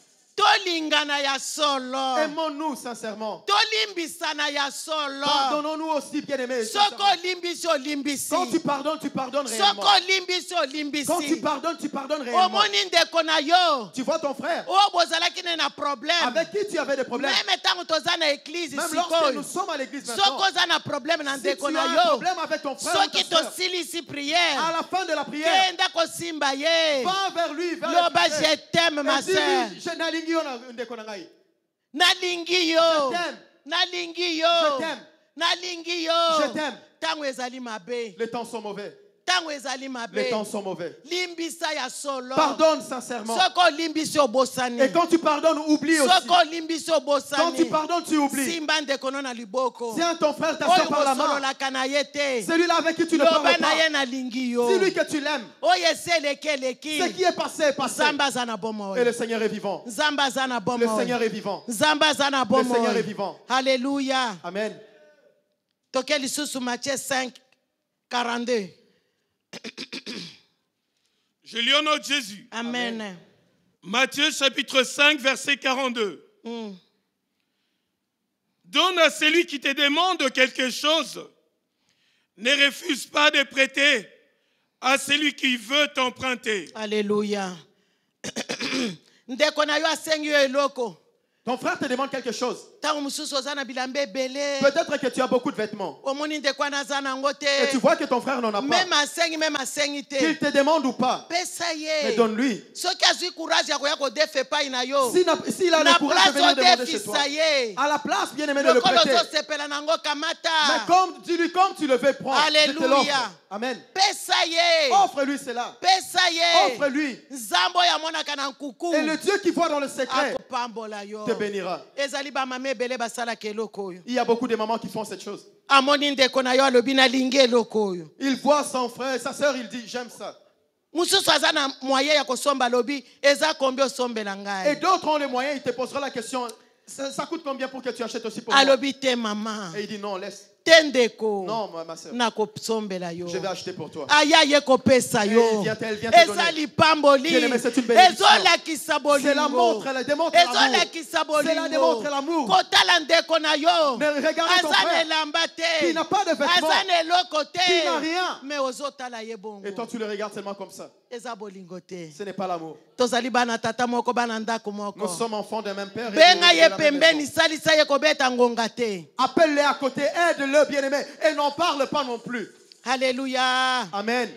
Aimons-nous sincèrement. Pardonnons-nous aussi, bien-aimés. Quand tu pardonnes, tu pardonnes réellement. Quand tu pardonnes réellement. Tu vois ton frère avec qui tu avais des problèmes. Même lorsque nous sommes à l'église maintenant, si tu as un problème avec ton frère ou ta soeur, à la fin de la prière, va vers lui, vers je t'aime, ma soeur. Nalingi yo. Je t'aime. Les temps sont mauvais. Les temps sont mauvais. Pardonne sincèrement. Et quand tu pardonnes, oublie aussi. Quand tu pardonnes, tu oublies. Tiens ton frère, ta soeur par la main. Celui-là avec qui tu ne parles pas. Dis-lui que tu l'aimes. Ce qui est passé est passé. Et le Seigneur est vivant. Le Seigneur est vivant. Le Seigneur est vivant. Alléluia. Amen. Matthieu 5, 42. Je lis au nom de Jésus. Amen. Amen. Matthieu chapitre 5 verset 42. Donne à celui qui te demande quelque chose. Ne refuse pas de prêter à celui qui veut t'emprunter. Alléluia. Ton frère te demande quelque chose. Peut-être que tu as beaucoup de vêtements. Et tu vois que ton frère n'en a pas. Qu'il te demande ou pas. Mais donne-lui. S'il a le courage de venir demander chez toi. À la place, bien aimé, de le prêter. Mais comme tu le veux prendre. Alléluia. Amen. Offre-lui cela. Offre-lui. Et le Dieu qui voit dans le secret te bénira. Il y a beaucoup de mamans qui font cette chose. Il voit son frère, sa soeur, il dit j'aime ça. Et d'autres ont les moyens, il te posera la question, ça coûte combien pour que tu achètes aussi pour moi? Et il dit non, laisse. Non, ma soeur. Je vais acheter pour toi. Elle vient te donner. Bien-aimé, c'est une bénédiction. C'est la montre, elle démontre l'amour. Cela démontre l'amour. Ne regardez ton frère qui n'a pas de vêtements, qui n'a rien. Et toi, tu le regardes seulement comme ça. Ce n'est pas l'amour. Nous sommes enfants d'un même père. Appelle-les à côté, aide-le, bien-aimé, et n'en parle pas non plus. Alléluia. Amen.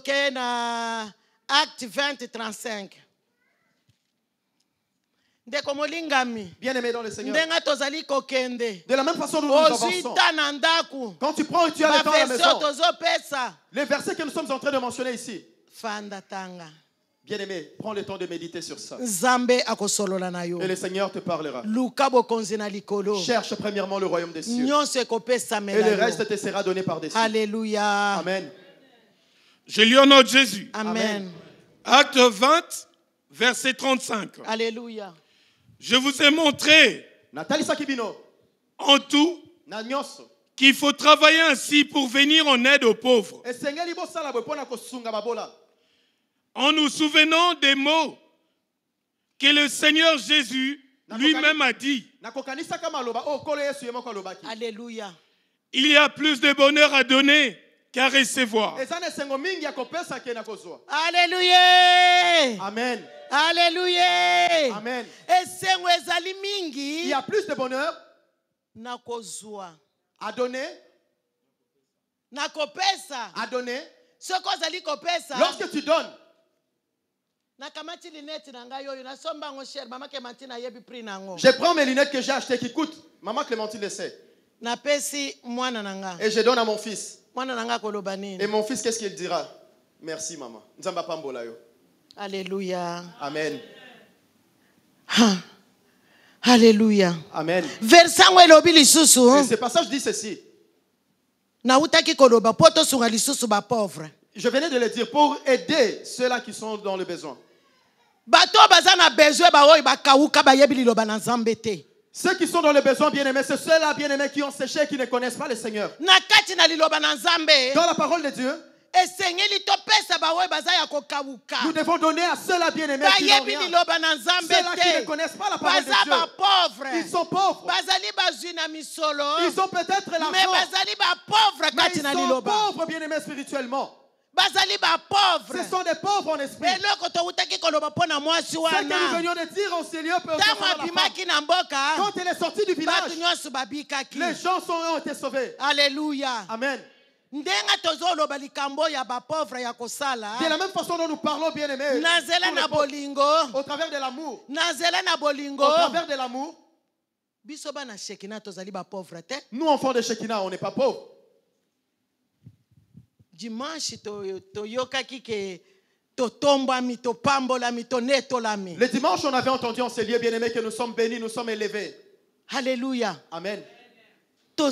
Acte 20, 35. Bien-aimé dans le Seigneur. De la même façon, nous avançons. Quand tu prends et tu as le temps à la maison, les versets que nous sommes en train de mentionner ici. Bien-aimé, prends le temps de méditer sur ça. Et le Seigneur te parlera. Cherche premièrement le royaume des cieux. Et le reste te sera donné par-dessus. Alléluia. Amen. Je lis au nom de Jésus. Amen. Acte 20, verset 35. Alléluia. Je vous ai montré en tout qu'il faut travailler ainsi pour venir en aide aux pauvres. En nous souvenant des mots que le Seigneur Jésus lui-même a dit. Alléluia. Il y a plus de bonheur à donner qu'à recevoir. Alléluia. Amen. Alléluia. Amen. Il y a plus de bonheur à donner. À donner. Lorsque tu donnes. Je prends mes lunettes que j'ai achetées qui coûtent. Maman Clémentine le sait. Et je donne à mon fils. Et mon fils, qu'est-ce qu'il dira? Merci, maman. Alléluia. Amen. Alléluia. Amen. Verset et ce passage dit ceci. Je venais de le dire pour aider ceux-là qui sont dans le besoin. Ceux qui sont dans le besoin, bien-aimés, c'est ceux-là, bien-aimés, qui ont séché et qui ne connaissent pas le Seigneur. Dans la parole de Dieu, nous devons donner à ceux-là, bien-aimés, qui n'ont rien. Ceux-là qui ne connaissent pas la parole de Dieu. Ils sont pauvres. Ils ont peut-être l'argent, mais ils sont pauvres, bien-aimés, spirituellement. Ce sont des pauvres en esprit. Ce que nous venions de dire en ce lieu, quand elle est sortie du village, les gens ont été sauvés. Alléluia. Amen. De la même façon dont nous parlons, bien aimés, au travers de l'amour, au travers de l'amour, nous enfants de Shekinah, on n'est pas pauvres. Dimanche, le dimanche, on avait entendu en ces lieux, bien aimés, que nous sommes bénis, nous sommes élevés. Alléluia. Amen. Nous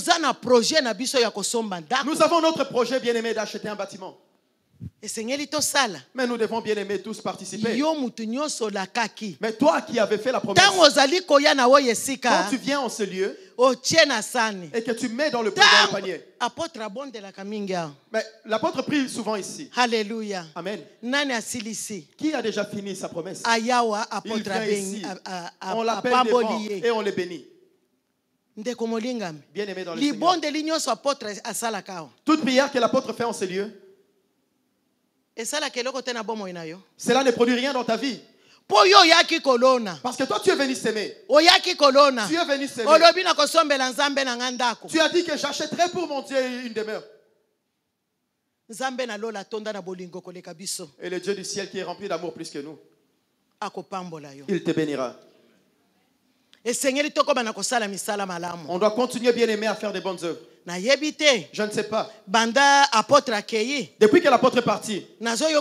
avons notre projet, bien aimé, d'acheter un bâtiment. Mais nous devons, bien aimé, tous participer. Mais toi qui avais fait la promesse, quand tu viens en ce lieu et que tu mets dans le panier, mais l'apôtre prie souvent ici. Alléluia. Amen. Qui a déjà fini sa promesse? Il vient ici. On l'appelle devant et on le bénit. Bien aimé dans le Seigneur. Toute prière que l'apôtre fait en ce lieu, cela ne produit rien dans ta vie. Parce que toi tu es venu s'aimer. Tu es venu s'aimer. Tu as dit que j'achèterai pour mon Dieu une demeure. Et le Dieu du ciel qui est rempli d'amour plus que nous, il te bénira. On doit continuer, bien aimé, à faire des bonnes œuvres. Je ne sais pas. Depuis que l'apôtre est parti,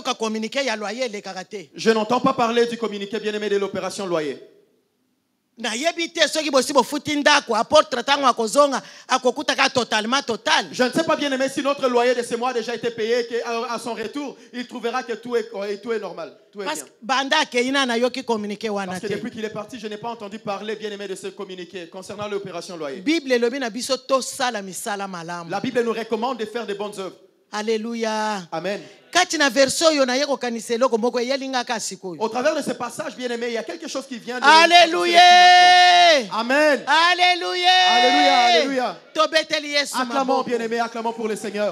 je n'entends pas parler du communiqué, bien aimé, de l'opération loyer. Je ne sais pas, bien aimé, si notre loyer de ce mois a déjà été payé, qu'à son retour, il trouvera que tout est normal. Tout est bien. Parce que depuis qu'il est parti, je n'ai pas entendu parler, bien aimé, de ce communiqué concernant l'opération loyer. La Bible nous recommande de faire de bonnes œuvres. Alléluia. Amen. Au travers de ce passage, bien aimé, il y a quelque chose qui vient de Alléluia. Amen. Alléluia. Alléluia. Alléluia. Acclamons, bien aimé, acclamons pour le Seigneur.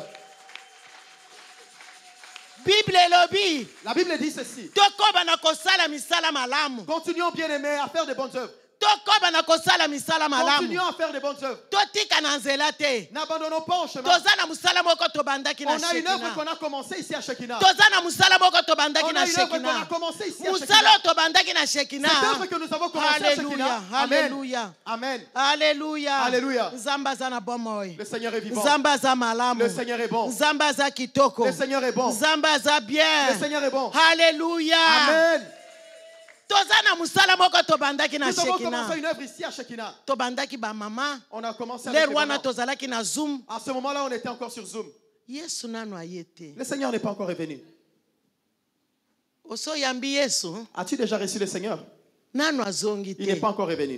La Bible dit ceci. Continuons, bien aimé, à faire de bonnes œuvres. Continuons à faire de bonnes œuvres. N'abandonnons pas en chemin. On a une œuvre qu'on a commencée ici à Shekinah. On a une œuvre qu'on a commencée ici à Shekinah. Cette œuvre que nous avons commencée à Shekinah. Alléluia. Amen. Alléluia. Alléluia. Le Seigneur est vivant. Le Seigneur est bon. Le Seigneur est bon. Le Seigneur est bon. Alléluia. Amen. Nous avons commencé une œuvre ici à Shekinah. On a commencé avec Zoom. À ce moment-là, on était encore sur Zoom. Le Seigneur n'est pas encore revenu. As-tu déjà reçu le Seigneur? Il n'est pas encore revenu.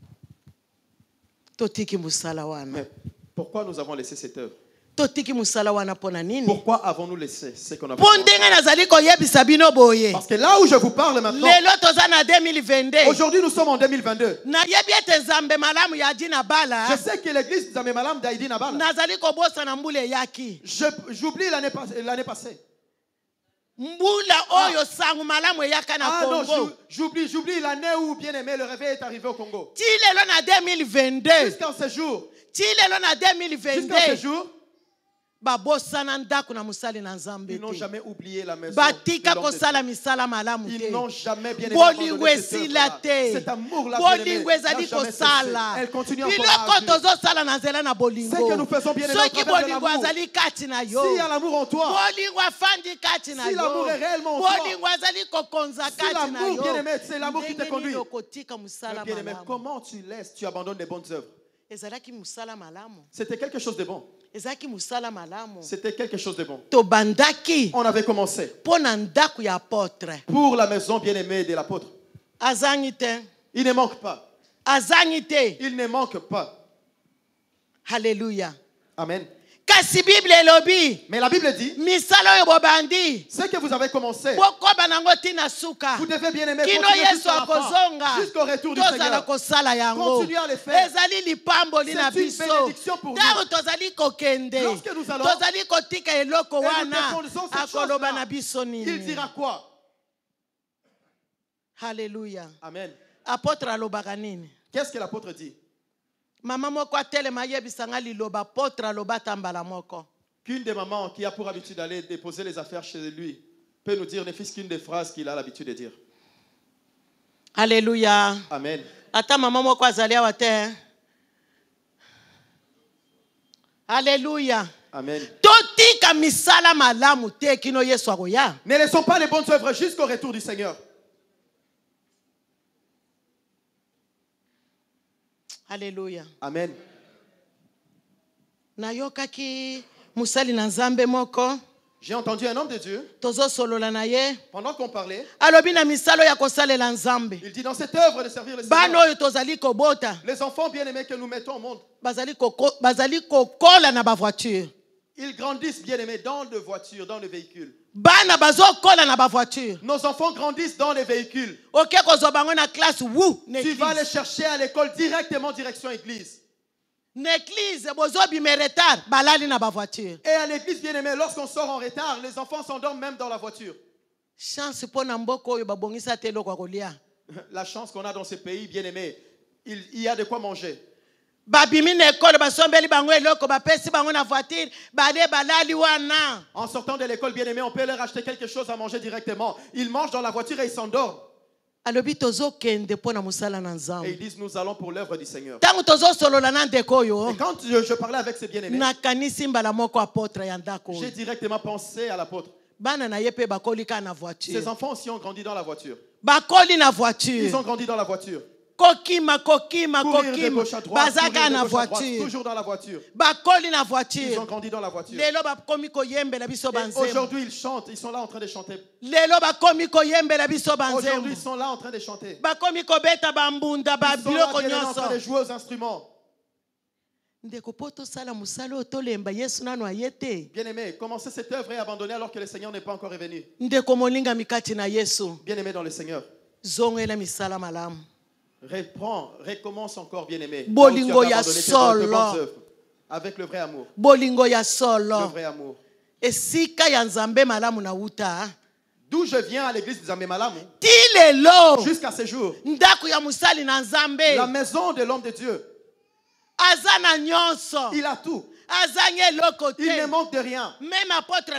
Mais pourquoi nous avons laissé cette œuvre? Pourquoi avons-nous laissé ce qu'on a fait? Parce que là où je vous parle maintenant, aujourd'hui nous sommes en 2022. Je sais que l'église de Malam d'Aïdi Nabala. J'oublie l'année passée. J'oublie l'année où bien aimé le réveil est arrivé au Congo. Jusqu'en ce jour. Jusqu'en ce jour. Ils n'ont jamais oublié la maison. Ils n'ont jamais bien abandonné cet amour-là. Elle continue encore à agir. C'est que nous faisons bien l'amour. S'il y a l'amour en toi, si l'amour est réellement en toi, si l'amour bien aimé, c'est l'amour qui te conduit. Bien aimé, comment tu laisses, tu abandonnes les bonnes œuvres? C'était quelque chose de bon. C'était quelque chose de bon. On avait commencé pour la maison bien-aimée de l'apôtre. Il ne manque pas. Il ne manque pas. Alléluia. Amen. Mais la Bible dit, ce que vous avez commencé, vous devez bien aimer jusqu'au retour du Seigneur. Continuez à le faire. C'est une bénédiction pour nous. Lorsque nous allons, et nous défendons cette chose-là, il dira quoi? Alléluia. Amen. Apôtre Alobaganine. Qu'est-ce que l'apôtre dit? Qu'une des mamans qui a pour habitude d'aller déposer les affaires chez lui peut nous dire ne fût-ce qu'une des phrases qu'il a l'habitude de dire. Alléluia. Amen. Alléluia. Amen. Ne laissons pas les bonnes œuvres jusqu'au retour du Seigneur. Alléluia. Amen. J'ai entendu un homme de Dieu. Pendant qu'on parlait, il dit dans cette œuvre de servir le Seigneur, les enfants bien-aimés que nous mettons au monde, ils grandissent bien-aimés dans les voitures, dans les véhicules. Nos enfants grandissent dans les véhicules. Tu vas les chercher à l'école directement direction église. Et à l'église bien aimée, lorsqu'on sort en retard, les enfants s'endorment même dans la voiture. La chance qu'on a dans ce pays bien aimé, il y a de quoi manger. En sortant de l'école bien aimé, on peut leur acheter quelque chose à manger directement. Ils mangent dans la voiture et ils s'endorment. Et ils disent nous allons pour l'œuvre du Seigneur. Et quand je parlais avec ces bien-aimés, j'ai directement pensé à l'apôtre. Ses enfants aussi ont grandi dans la voiture. Ils ont grandi dans la voiture. Bazaka na voiture. Toujours dans la voiture. Ils ont grandi dans la voiture. Aujourd'hui ils chantent, ils sont là en train de chanter. Aujourd'hui ils sont là en train de chanter. Ils sont là en train de jouer aux instruments. Bien-aimé, commencez cette œuvre et abandonnez alors que le Seigneur n'est pas encore revenu. Bien-aimé dans le Seigneur. Reprends, recommence encore, bien-aimé. Avec le vrai amour. Le vrai amour. D'où je viens à l'église de Nzambe Malamu, jusqu'à ce jour, la maison de l'homme de Dieu, il a tout. Il ne manque de rien. Même l'apôtre,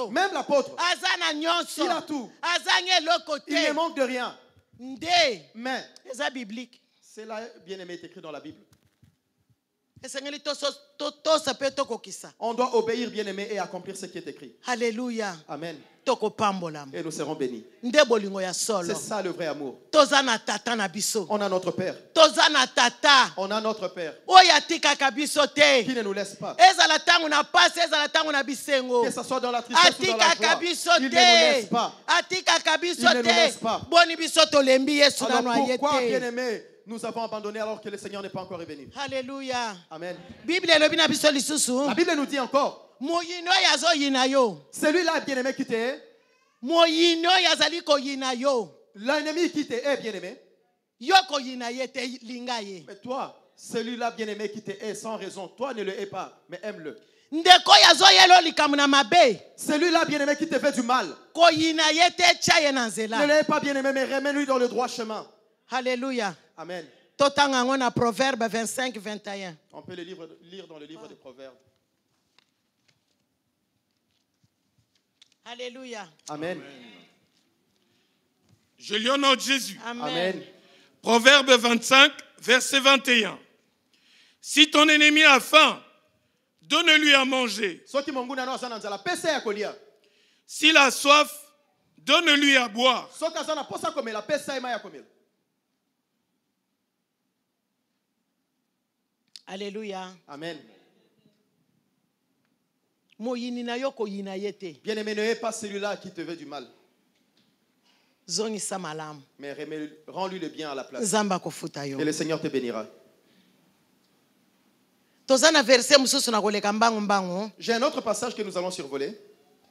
il a tout. Il ne manque de rien. Mais cela, bien aimé, est écrit dans la Bible. On doit obéir, bien-aimé, et accomplir ce qui est écrit. Alléluia. Amen. Et nous serons bénis. C'est ça le vrai amour. On a notre Père. On a notre Père. Qui ne nous laisse pas. Que ce soit dans la tristesse ou dans la joie. Il ne nous laisse pas. Il ne nous laisse pas. Alors pourquoi, bien-aimé, nous avons abandonné alors que le Seigneur n'est pas encore revenu? Alléluia. Amen. La Bible nous dit encore. Celui-là, bien-aimé, qui t'est. L'ennemi qui t'est, bien-aimé. Mais toi, celui-là, bien-aimé, qui t'est sans raison, toi ne le hais pas, mais aime-le. Celui-là, bien-aimé, qui te fait du mal. Ne le hais pas, bien-aimé, mais remets-lui dans le droit chemin. Alléluia. Amen. Proverbe 25, 21. On peut le lire dans le livre des Proverbes. Alléluia. Amen. Je lis au nom de Jésus. Amen. Proverbe 25, verset 21. Si ton ennemi a faim, donne-lui à manger. S'il a soif, donne-lui à boire. Alléluia. Amen. Bien-aimé, ne hais pas celui-là qui te veut du mal. Mais rends-lui le bien à la place. Et le Seigneur te bénira. J'ai un autre passage que nous allons survoler.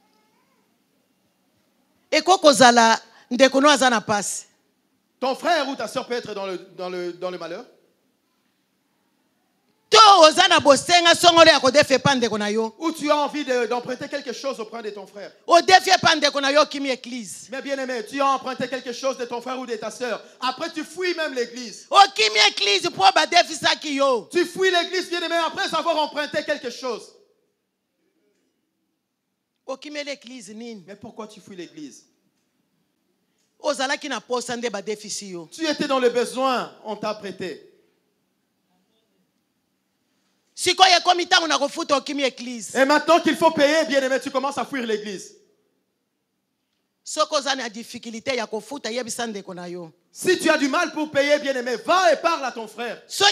Ton frère ou ta soeur peut être dans le malheur. Ou tu as envie d'emprunter quelque chose auprès de ton frère. Mais bien aimé, tu as emprunté quelque chose de ton frère ou de ta soeur. Après tu fouilles même l'église. Tu fouilles l'église, bien aimé, après avoir emprunté quelque chose. Mais pourquoi tu fouilles l'église? Tu étais dans le besoin, on t'a prêté. Et maintenant qu'il faut payer, bien aimé, tu commences à fuir l'église. Si tu as du mal pour payer, bien aimé, va et parle à ton frère. S'il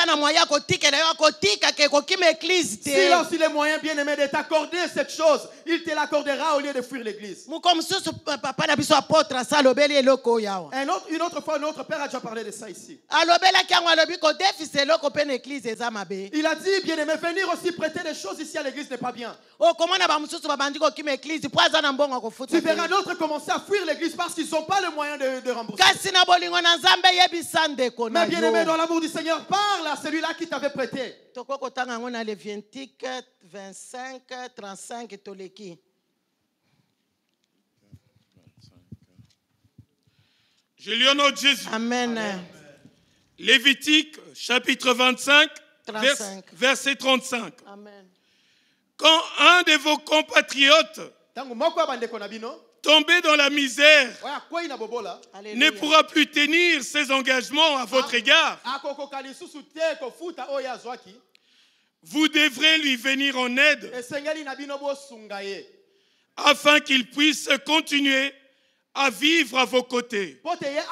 a aussi les moyens, bien aimé, de t'accorder cette chose, il te l'accordera au lieu de fuir l'église. Une autre fois, notre père a déjà parlé de ça ici. Il a dit, bien aimé, venir aussi prêter des choses ici à l'église n'est pas bien. Tu verras d'autres commencer à fuir l'église parce qu'ils n'ont pas le moyen de rembourser. Mais bien aimé, dans l'amour du Seigneur, parle à celui-là qui t'avait prêté. Lévitique 25, 35 Toleki. Je lis au nom de Jésus. Amen. Lévitique chapitre 25, verset 35. Amen. Quand un de vos compatriotes tombé dans la misère ne pourra plus tenir ses engagements à votre égard, vous devrez lui venir en aide afin qu'il puisse continuer à vivre à vos côtés.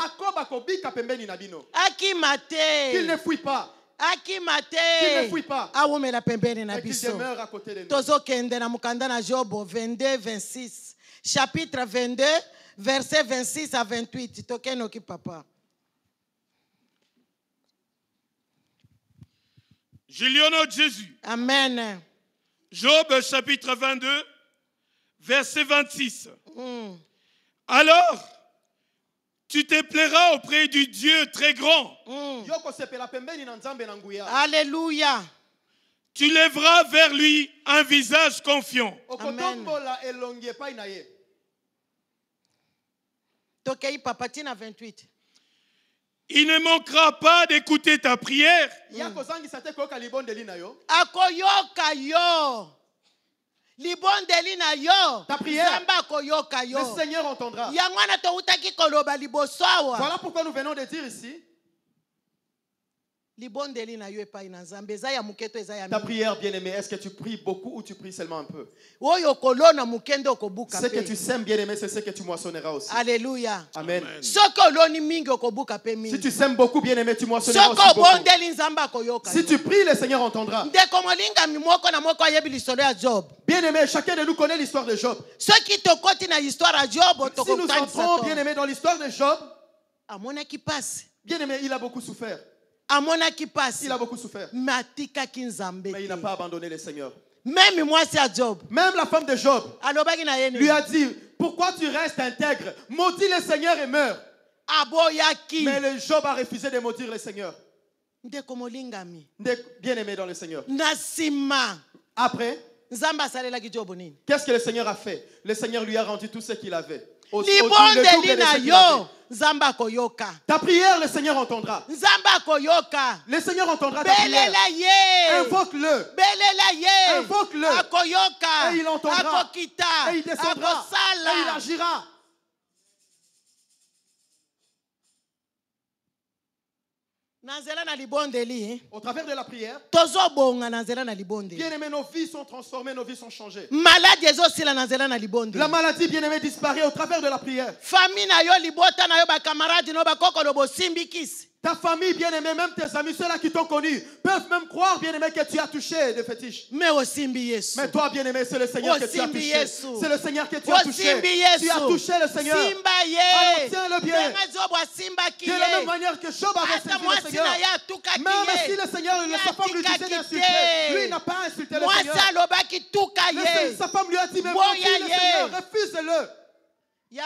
Qu'il ne fuit pas. Qu'il ne fuit pas. Mais qu'il demeure à côté de nous. Job 22, 26. Chapitre 22, verset 26 à 28. Tokenoki papa. Je lis au nom de Jésus. Amen. Job chapitre 22, verset 26. Alors, tu te plairas auprès du Dieu très grand. Alléluia. Tu lèveras vers lui un visage confiant. Amen. Papatina 28. Il ne manquera pas d'écouter ta prière. Akoyoka yo. Ta prière, le Seigneur entendra. Voilà pourquoi nous venons de dire ici. Ta prière, bien-aimé, est-ce que tu pries beaucoup ou tu pries seulement un peu? Ce que tu sèmes, bien-aimé, c'est ce que tu moissonneras aussi. Alléluia. Amen. Si tu sèmes beaucoup, bien-aimé, tu moissonneras aussi beaucoup. Si tu pries, le Seigneur entendra. Bien-aimé, chacun de nous connaît l'histoire de Job. Si nous entrons, bien-aimé, dans l'histoire de Job, bien-aimé, il a beaucoup souffert. Il a beaucoup souffert. Mais il n'a pas abandonné le Seigneur. Même la femme de Job lui a dit, pourquoi tu restes intègre? Maudis le Seigneur et meurs. Mais le Job a refusé de maudire le Seigneur. Bien-aimé dans le Seigneur. Après, qu'est-ce que le Seigneur a fait? Le Seigneur lui a rendu tout ce qu'il avait. Ta prière, le Seigneur entendra. Le Seigneur entendra ta prière. Invoque-le. Invoque-le. Et il entendra. Et il descendra. Et il agira. Au travers de la prière, bien-aimés, nos vies sont transformées, nos vies sont changées. La maladie, bien-aimé, disparaît au travers de la prière. Ta famille, bien-aimée, même tes amis, ceux-là qui t'ont connu, peuvent même croire, bien-aimé, que tu as touché des fétiches. Mais toi, bien-aimé, c'est le Seigneur que tu as touché. C'est le Seigneur que tu as touché. Tu as touché le Seigneur. Alors tiens-le bien. De la même manière que Job avait saisi le Seigneur. Même si le Seigneur, sa femme lui disait d'insulter, lui n'a pas insulté le Seigneur. Sa femme lui a dit, mais maudis le Seigneur, refuse-le. Il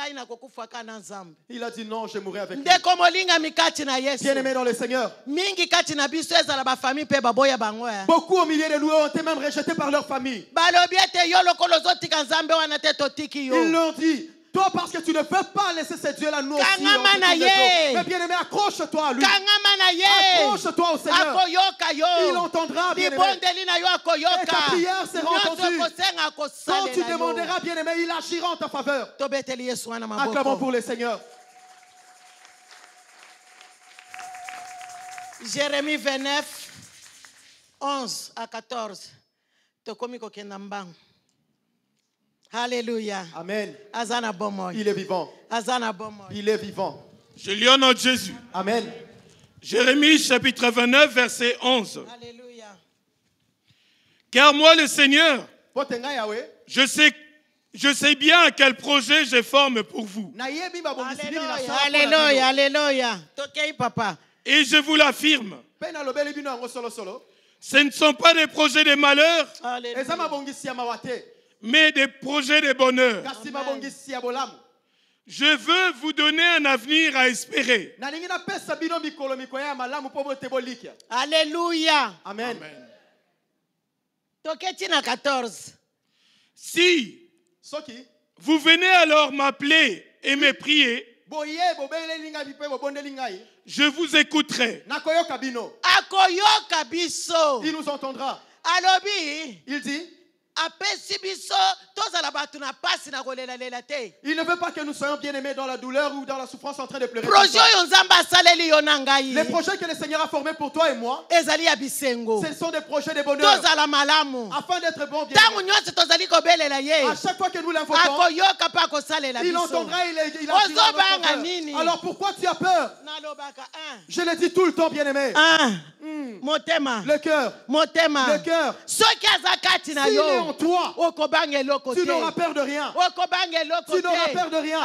a dit non, je mourrai avec lui. Bien-aimé dans le Seigneur. Beaucoup au milieu de nous ont été même rejetés par leur famille. Ils l'ont dit. Toi, parce que tu ne peux pas laisser ce Dieu-là nous aussi. Mais bien-aimé, accroche-toi à lui. Accroche-toi au Seigneur. Il entendra, bien-aimé. Et ta prière sera entendue. Quand tu demanderas, bien-aimé, il agira en ta faveur. Acclamons pour le Seigneur. Jérémie 29, 11 à 14. Alléluia. Amen. Il est vivant. Il est vivant. Je lis au nom de Jésus. Amen. Jérémie chapitre 29, verset 11. Alléluia. Car moi, le Seigneur, je sais bien quel projet je forme pour vous. Alléluia. Alléluia. Papa. Et je vous l'affirme. Ce ne sont pas des projets de malheur, mais des projets de bonheur. Amen. Je veux vous donner un avenir à espérer. Alléluia. Amen. Si vous venez alors m'appeler et me prier, je vous écouterai. Il nous entendra. Il dit, il ne veut pas que nous soyons bien-aimés dans la douleur ou dans la souffrance en train de pleurer. Les projets que le Seigneur a formés pour toi et moi, ce sont des projets de bonheur. Afin d'être bon, bien-aimés. À chaque fois que nous l'invoquons, il entendra, il agira dans notre faveur. Alors pourquoi tu as peur? Je le dis tout le temps, bien-aimé. Le cœur. Le cœur. S'il est en toi, tu n'auras peur de rien. Tu n'auras peur de rien.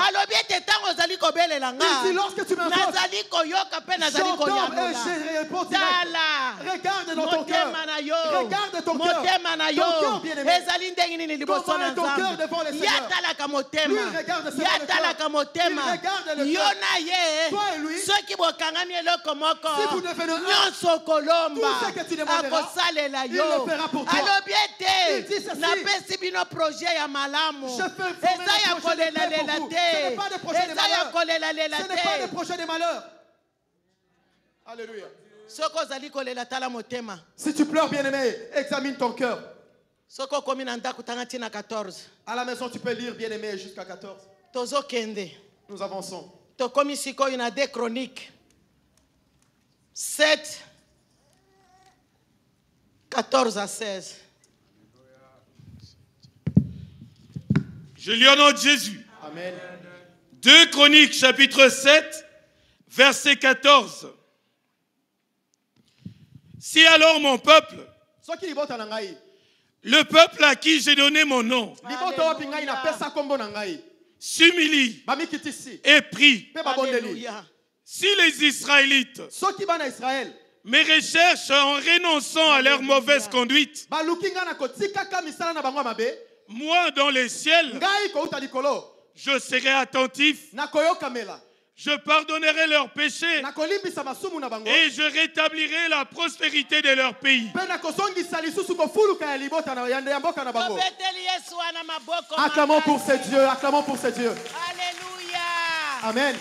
Il dit, lorsque tu m'invoques, j'entends et je réponds direct. Regarde dans ton cœur. Regarde ton cœur. Ton cœur, bien-aimé. Comment est ton cœur devant le Seigneur? Lui, il regarde ce cœur. Il regarde le cœur. Toi et lui, si vous devenez un, tout ce que tu demanderas, il le fera pour toi. Il dit ceci. Je fais former un projet de paix pour vous. Ce n'est pas des projets de malheur. Ce n'est pas des projets de malheur. Alléluia. Si tu pleures, bien-aimé, examine ton cœur. À la maison, tu peux lire, bien-aimé, jusqu'à 14. Nous avançons. 7, 14 à 16. Je lis au nom de Jésus. Amen. 2 Chroniques, chapitre 7, verset 14. Si alors mon peuple, le peuple à qui j'ai donné mon nom, s'humilie et prie, si les Israélites me recherchent en renonçant à leur mauvaise conduite, moi dans les ciels, je serai attentif, je pardonnerai leurs péchés et je rétablirai la prospérité de leur pays. Acclamons pour ces dieux, acclamons pour ces dieux. Alléluia. Amen.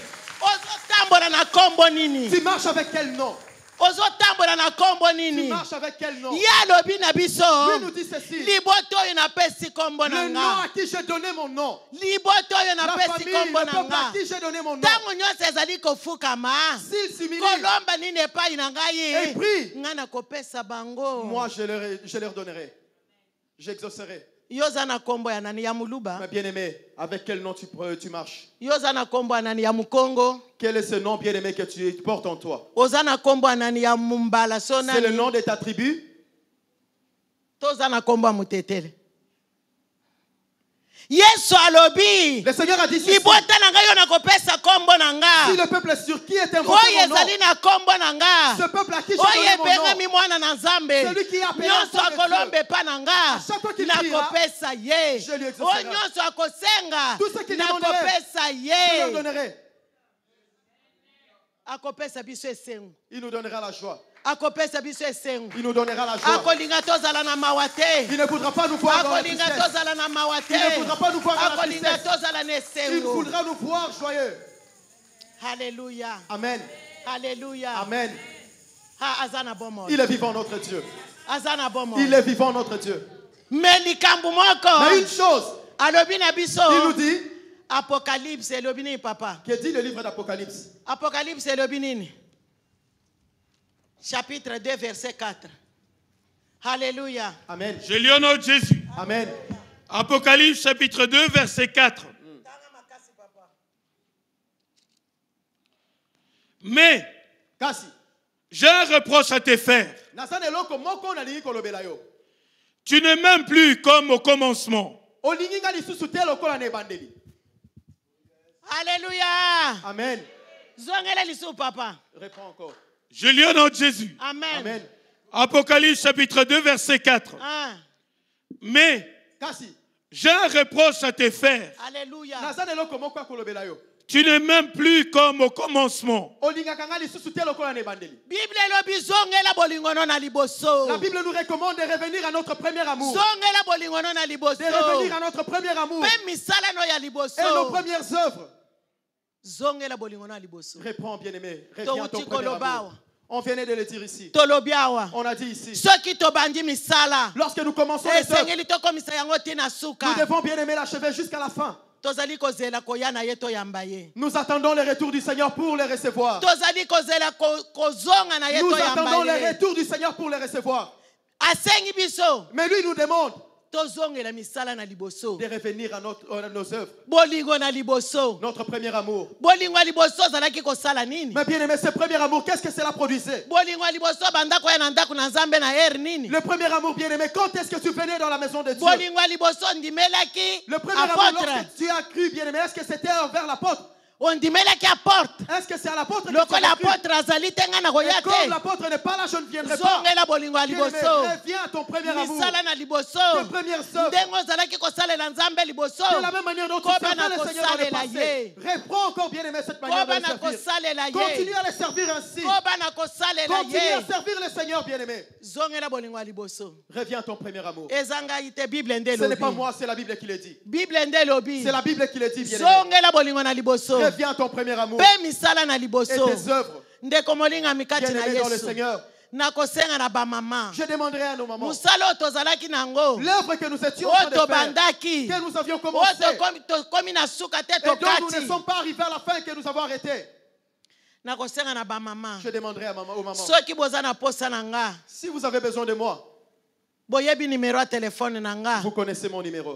Tu marches avec quel nom? Tu marches avec quel nom? Lui nous dit ceci. Le nom à qui j'ai donné mon nom. La famille, le peuple à qui j'ai donné mon nom. S'ils s'humilient et prient, moi je leur donnerai. J'exaucerai. Mais bien-aimé, avec quel nom tu marches? Quel est ce nom bien-aimé que tu portes en toi? C'est le nom de ta tribu? Le Seigneur a dit ceci. Si le peuple sur qui est invoqué mon nom, ce peuple à qui j'ai donné mon nom, celui qui a appelé à chaque fois qu'il criera, je lui exaucerai. Tout ce qu'il demanderait, je leur donnerai. Il nous donnera la joie. Il nous donnera la joie. Il ne voudra pas nous voir dans la tristesse. Il ne voudra pas nous voir dans la tristesse. Il voudra nous voir joyeux. Alléluia. Amen. Alléluia. Amen. Il est vivant notre Dieu. Il est vivant notre Dieu. Mais une chose, il nous dit, Apocalypse, c'est le bini, papa. Que dit le livre d'Apocalypse? Apocalypse, c'est le bini. Chapitre 2, verset 4. Alléluia. Amen. Je lis au nom de Jésus. Amen. Apocalypse, chapitre 2, verset 4. Mais, j'ai un reproche à te faire. Tu ne m'aimes plus comme au commencement. Alléluia. Amen. Papa. Réponds encore. Je lis au nom de Jésus. Amen. Amen. Apocalypse chapitre 2 verset 4. Mais j'ai un reproche à te faire. Alléluia. Tu ne m'aimes plus comme au commencement. La Bible nous recommande de revenir à notre premier amour. De revenir à notre premier amour. Et nos premières œuvres. Réponds, bien-aimé. Reviens à ton premier amour. On venait de le dire ici. On a dit ici. Lorsque nous commençons les œuvres, nous devons bien aimer l'achever jusqu'à la fin. Nous attendons le retour du Seigneur pour le recevoir. Nous attendons le retour du Seigneur pour le recevoir. Mais lui nous demande de revenir à nos œuvres. Notre premier amour. Mais bien aimé, ce premier amour, qu'est-ce que cela produisait? Le premier amour, bien aimé, quand est-ce que tu venais dans la maison de Dieu? Le premier amour, lorsque tu as cru, bien aimé, est-ce que c'était envers l'apôtre? Est-ce que c'est à l'apôtre que tu as cru? Comme l'apôtre n'est pas là, je ne viendrai pas. Reviens à ton premier amour. Tes premières œuvres. De la même manière dont tu servais le Seigneur dans le passé. Reprends encore, bien aimé, cette manière de le servir. Continue à le servir ainsi. Continue à servir le Seigneur, bien aimé. Reviens à ton premier amour. Ce n'est pas moi, c'est la Bible qui le dit. C'est la Bible qui le dit, bien aimé. Reviens à ton premier amour et tes œuvres. Bien-aimé dans le Seigneur. Je demanderai à nos mamans l'œuvre que nous étions en train de faire, que nous avions commencé et dont nous ne sommes pas arrivés à la fin, que nous avons arrêté. Je demanderai aux mamans, si vous avez besoin de moi, boyebi numéro à téléphone nanga. Vous connaissez mon numéro.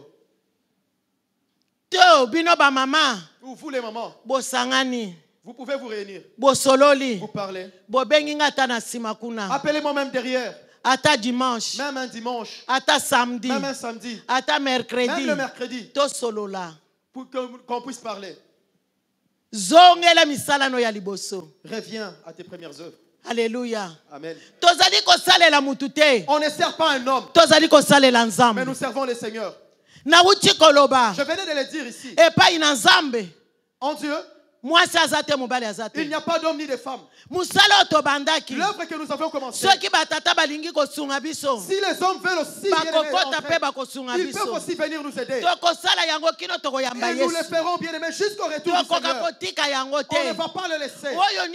To bino ba mama. Vous les mamans. Bosangani. Vous pouvez vous réunir. Bosololi. Vous parlez. Bobengi ngata na simakuna. Appelez-moi même derrière. Ata dimanche. Même un dimanche. Ata samedi. Même un samedi. Ata mercredi. Même le mercredi. To solola. Pour qu'on puisse parler. Zongela misala no ya liboso. Reviens à tes premières œuvres. Alléluia. Amen. Tozali ko salela mutute. On ne sert pas un homme. Tozali ko salela nzambe. Mais nous servons le Seigneur. Na uchi koloba. Je venais de le dire ici. Et pas ina nzambe. En Dieu. Il n'y a pas d'homme ni de femme. L'œuvre que nous avons commencé. Si les hommes veulent aussi ils peuvent aussi venir nous aider. Et nous le ferons bien aimé jusqu'au retour du Seigneur. On ne va pas le laisser.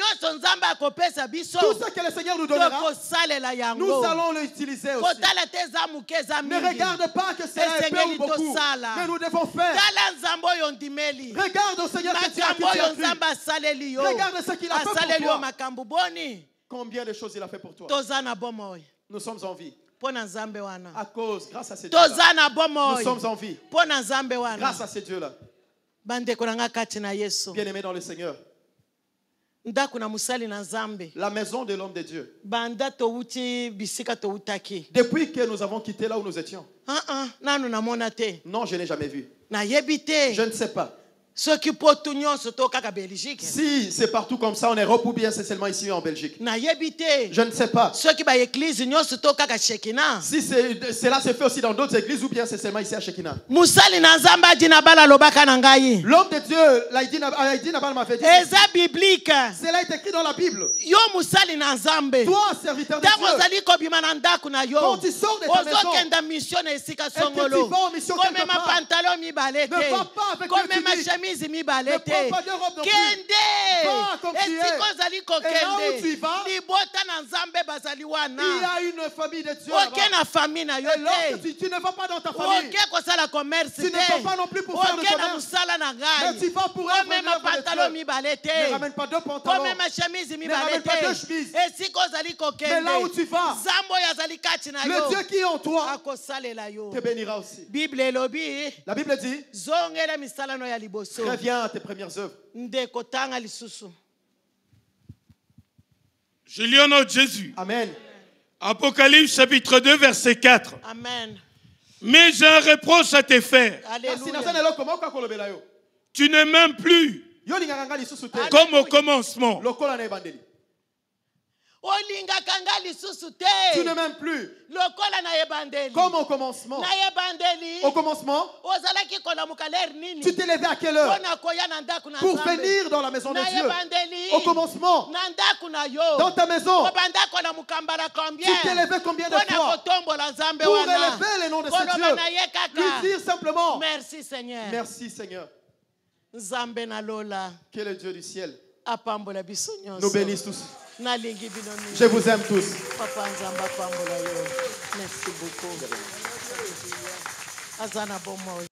Tout ce que le Seigneur nous donnera, nous allons l'utiliser aussi. Ne regarde pas que c'est un peu ou beaucoup, mais nous devons faire. Regarde au Seigneur que tu as cru. Regarde ce qu'il a fait pour toi. Combien de choses il a fait pour toi. Nous sommes en vie. À cause, grâce à ces dieux-là. Nous sommes en vie. Grâce à ces dieux-là. Bien-aimés dans le Seigneur. La maison de l'homme de Dieu. Depuis que nous avons quitté là où nous étions. Non, je n'ai jamais vu. Je ne sais pas. Si c'est partout comme ça en Europe ou bien c'est seulement ici en Belgique. Je ne sais pas. Si cela se fait aussi dans d'autres églises ou bien c'est seulement ici à Shekinah. L'homme de Dieu, Laïdi Nabal m'avait dit. Cela est écrit dans la Bible. Toi, serviteur de Dieu, quand tu sors de ta maison et que tu vas en mission quelque part, ne va pas avec le public. Ne prends pas de robe non plus. Va comme tu es. Et là où tu vas, il y a une famille de Dieu là-bas. Et lorsque tu ne vas pas dans ta famille, tu ne vas pas non plus pour faire le commerce, mais tu vas pour être une œuvre de Dieu. Ne ramène pas deux pantalons, ne ramène pas deux chemises. Mais là où tu vas, le Dieu qui est en toi te bénira aussi. La Bible dit, reviens à tes premières œuvres. Je lis au nom de Jésus. Amen. Apocalypse chapitre 2 verset 4. Amen. Mais j'ai un reproche à te faire. Alléluia. Tu ne m'aimes plus comme au commencement. Tu ne m'aimes plus comme au commencement. Au commencement, tu t'es levé à quelle heure pour venir dans la maison de Dieu? Au commencement, dans ta maison, tu t'es levé combien de fois pour élever le nom de ce Dieu? Lui dire simplement merci Seigneur. Merci Seigneur. Que le Dieu du ciel nous bénisse tous. Je vous aime tous. Merci beaucoup.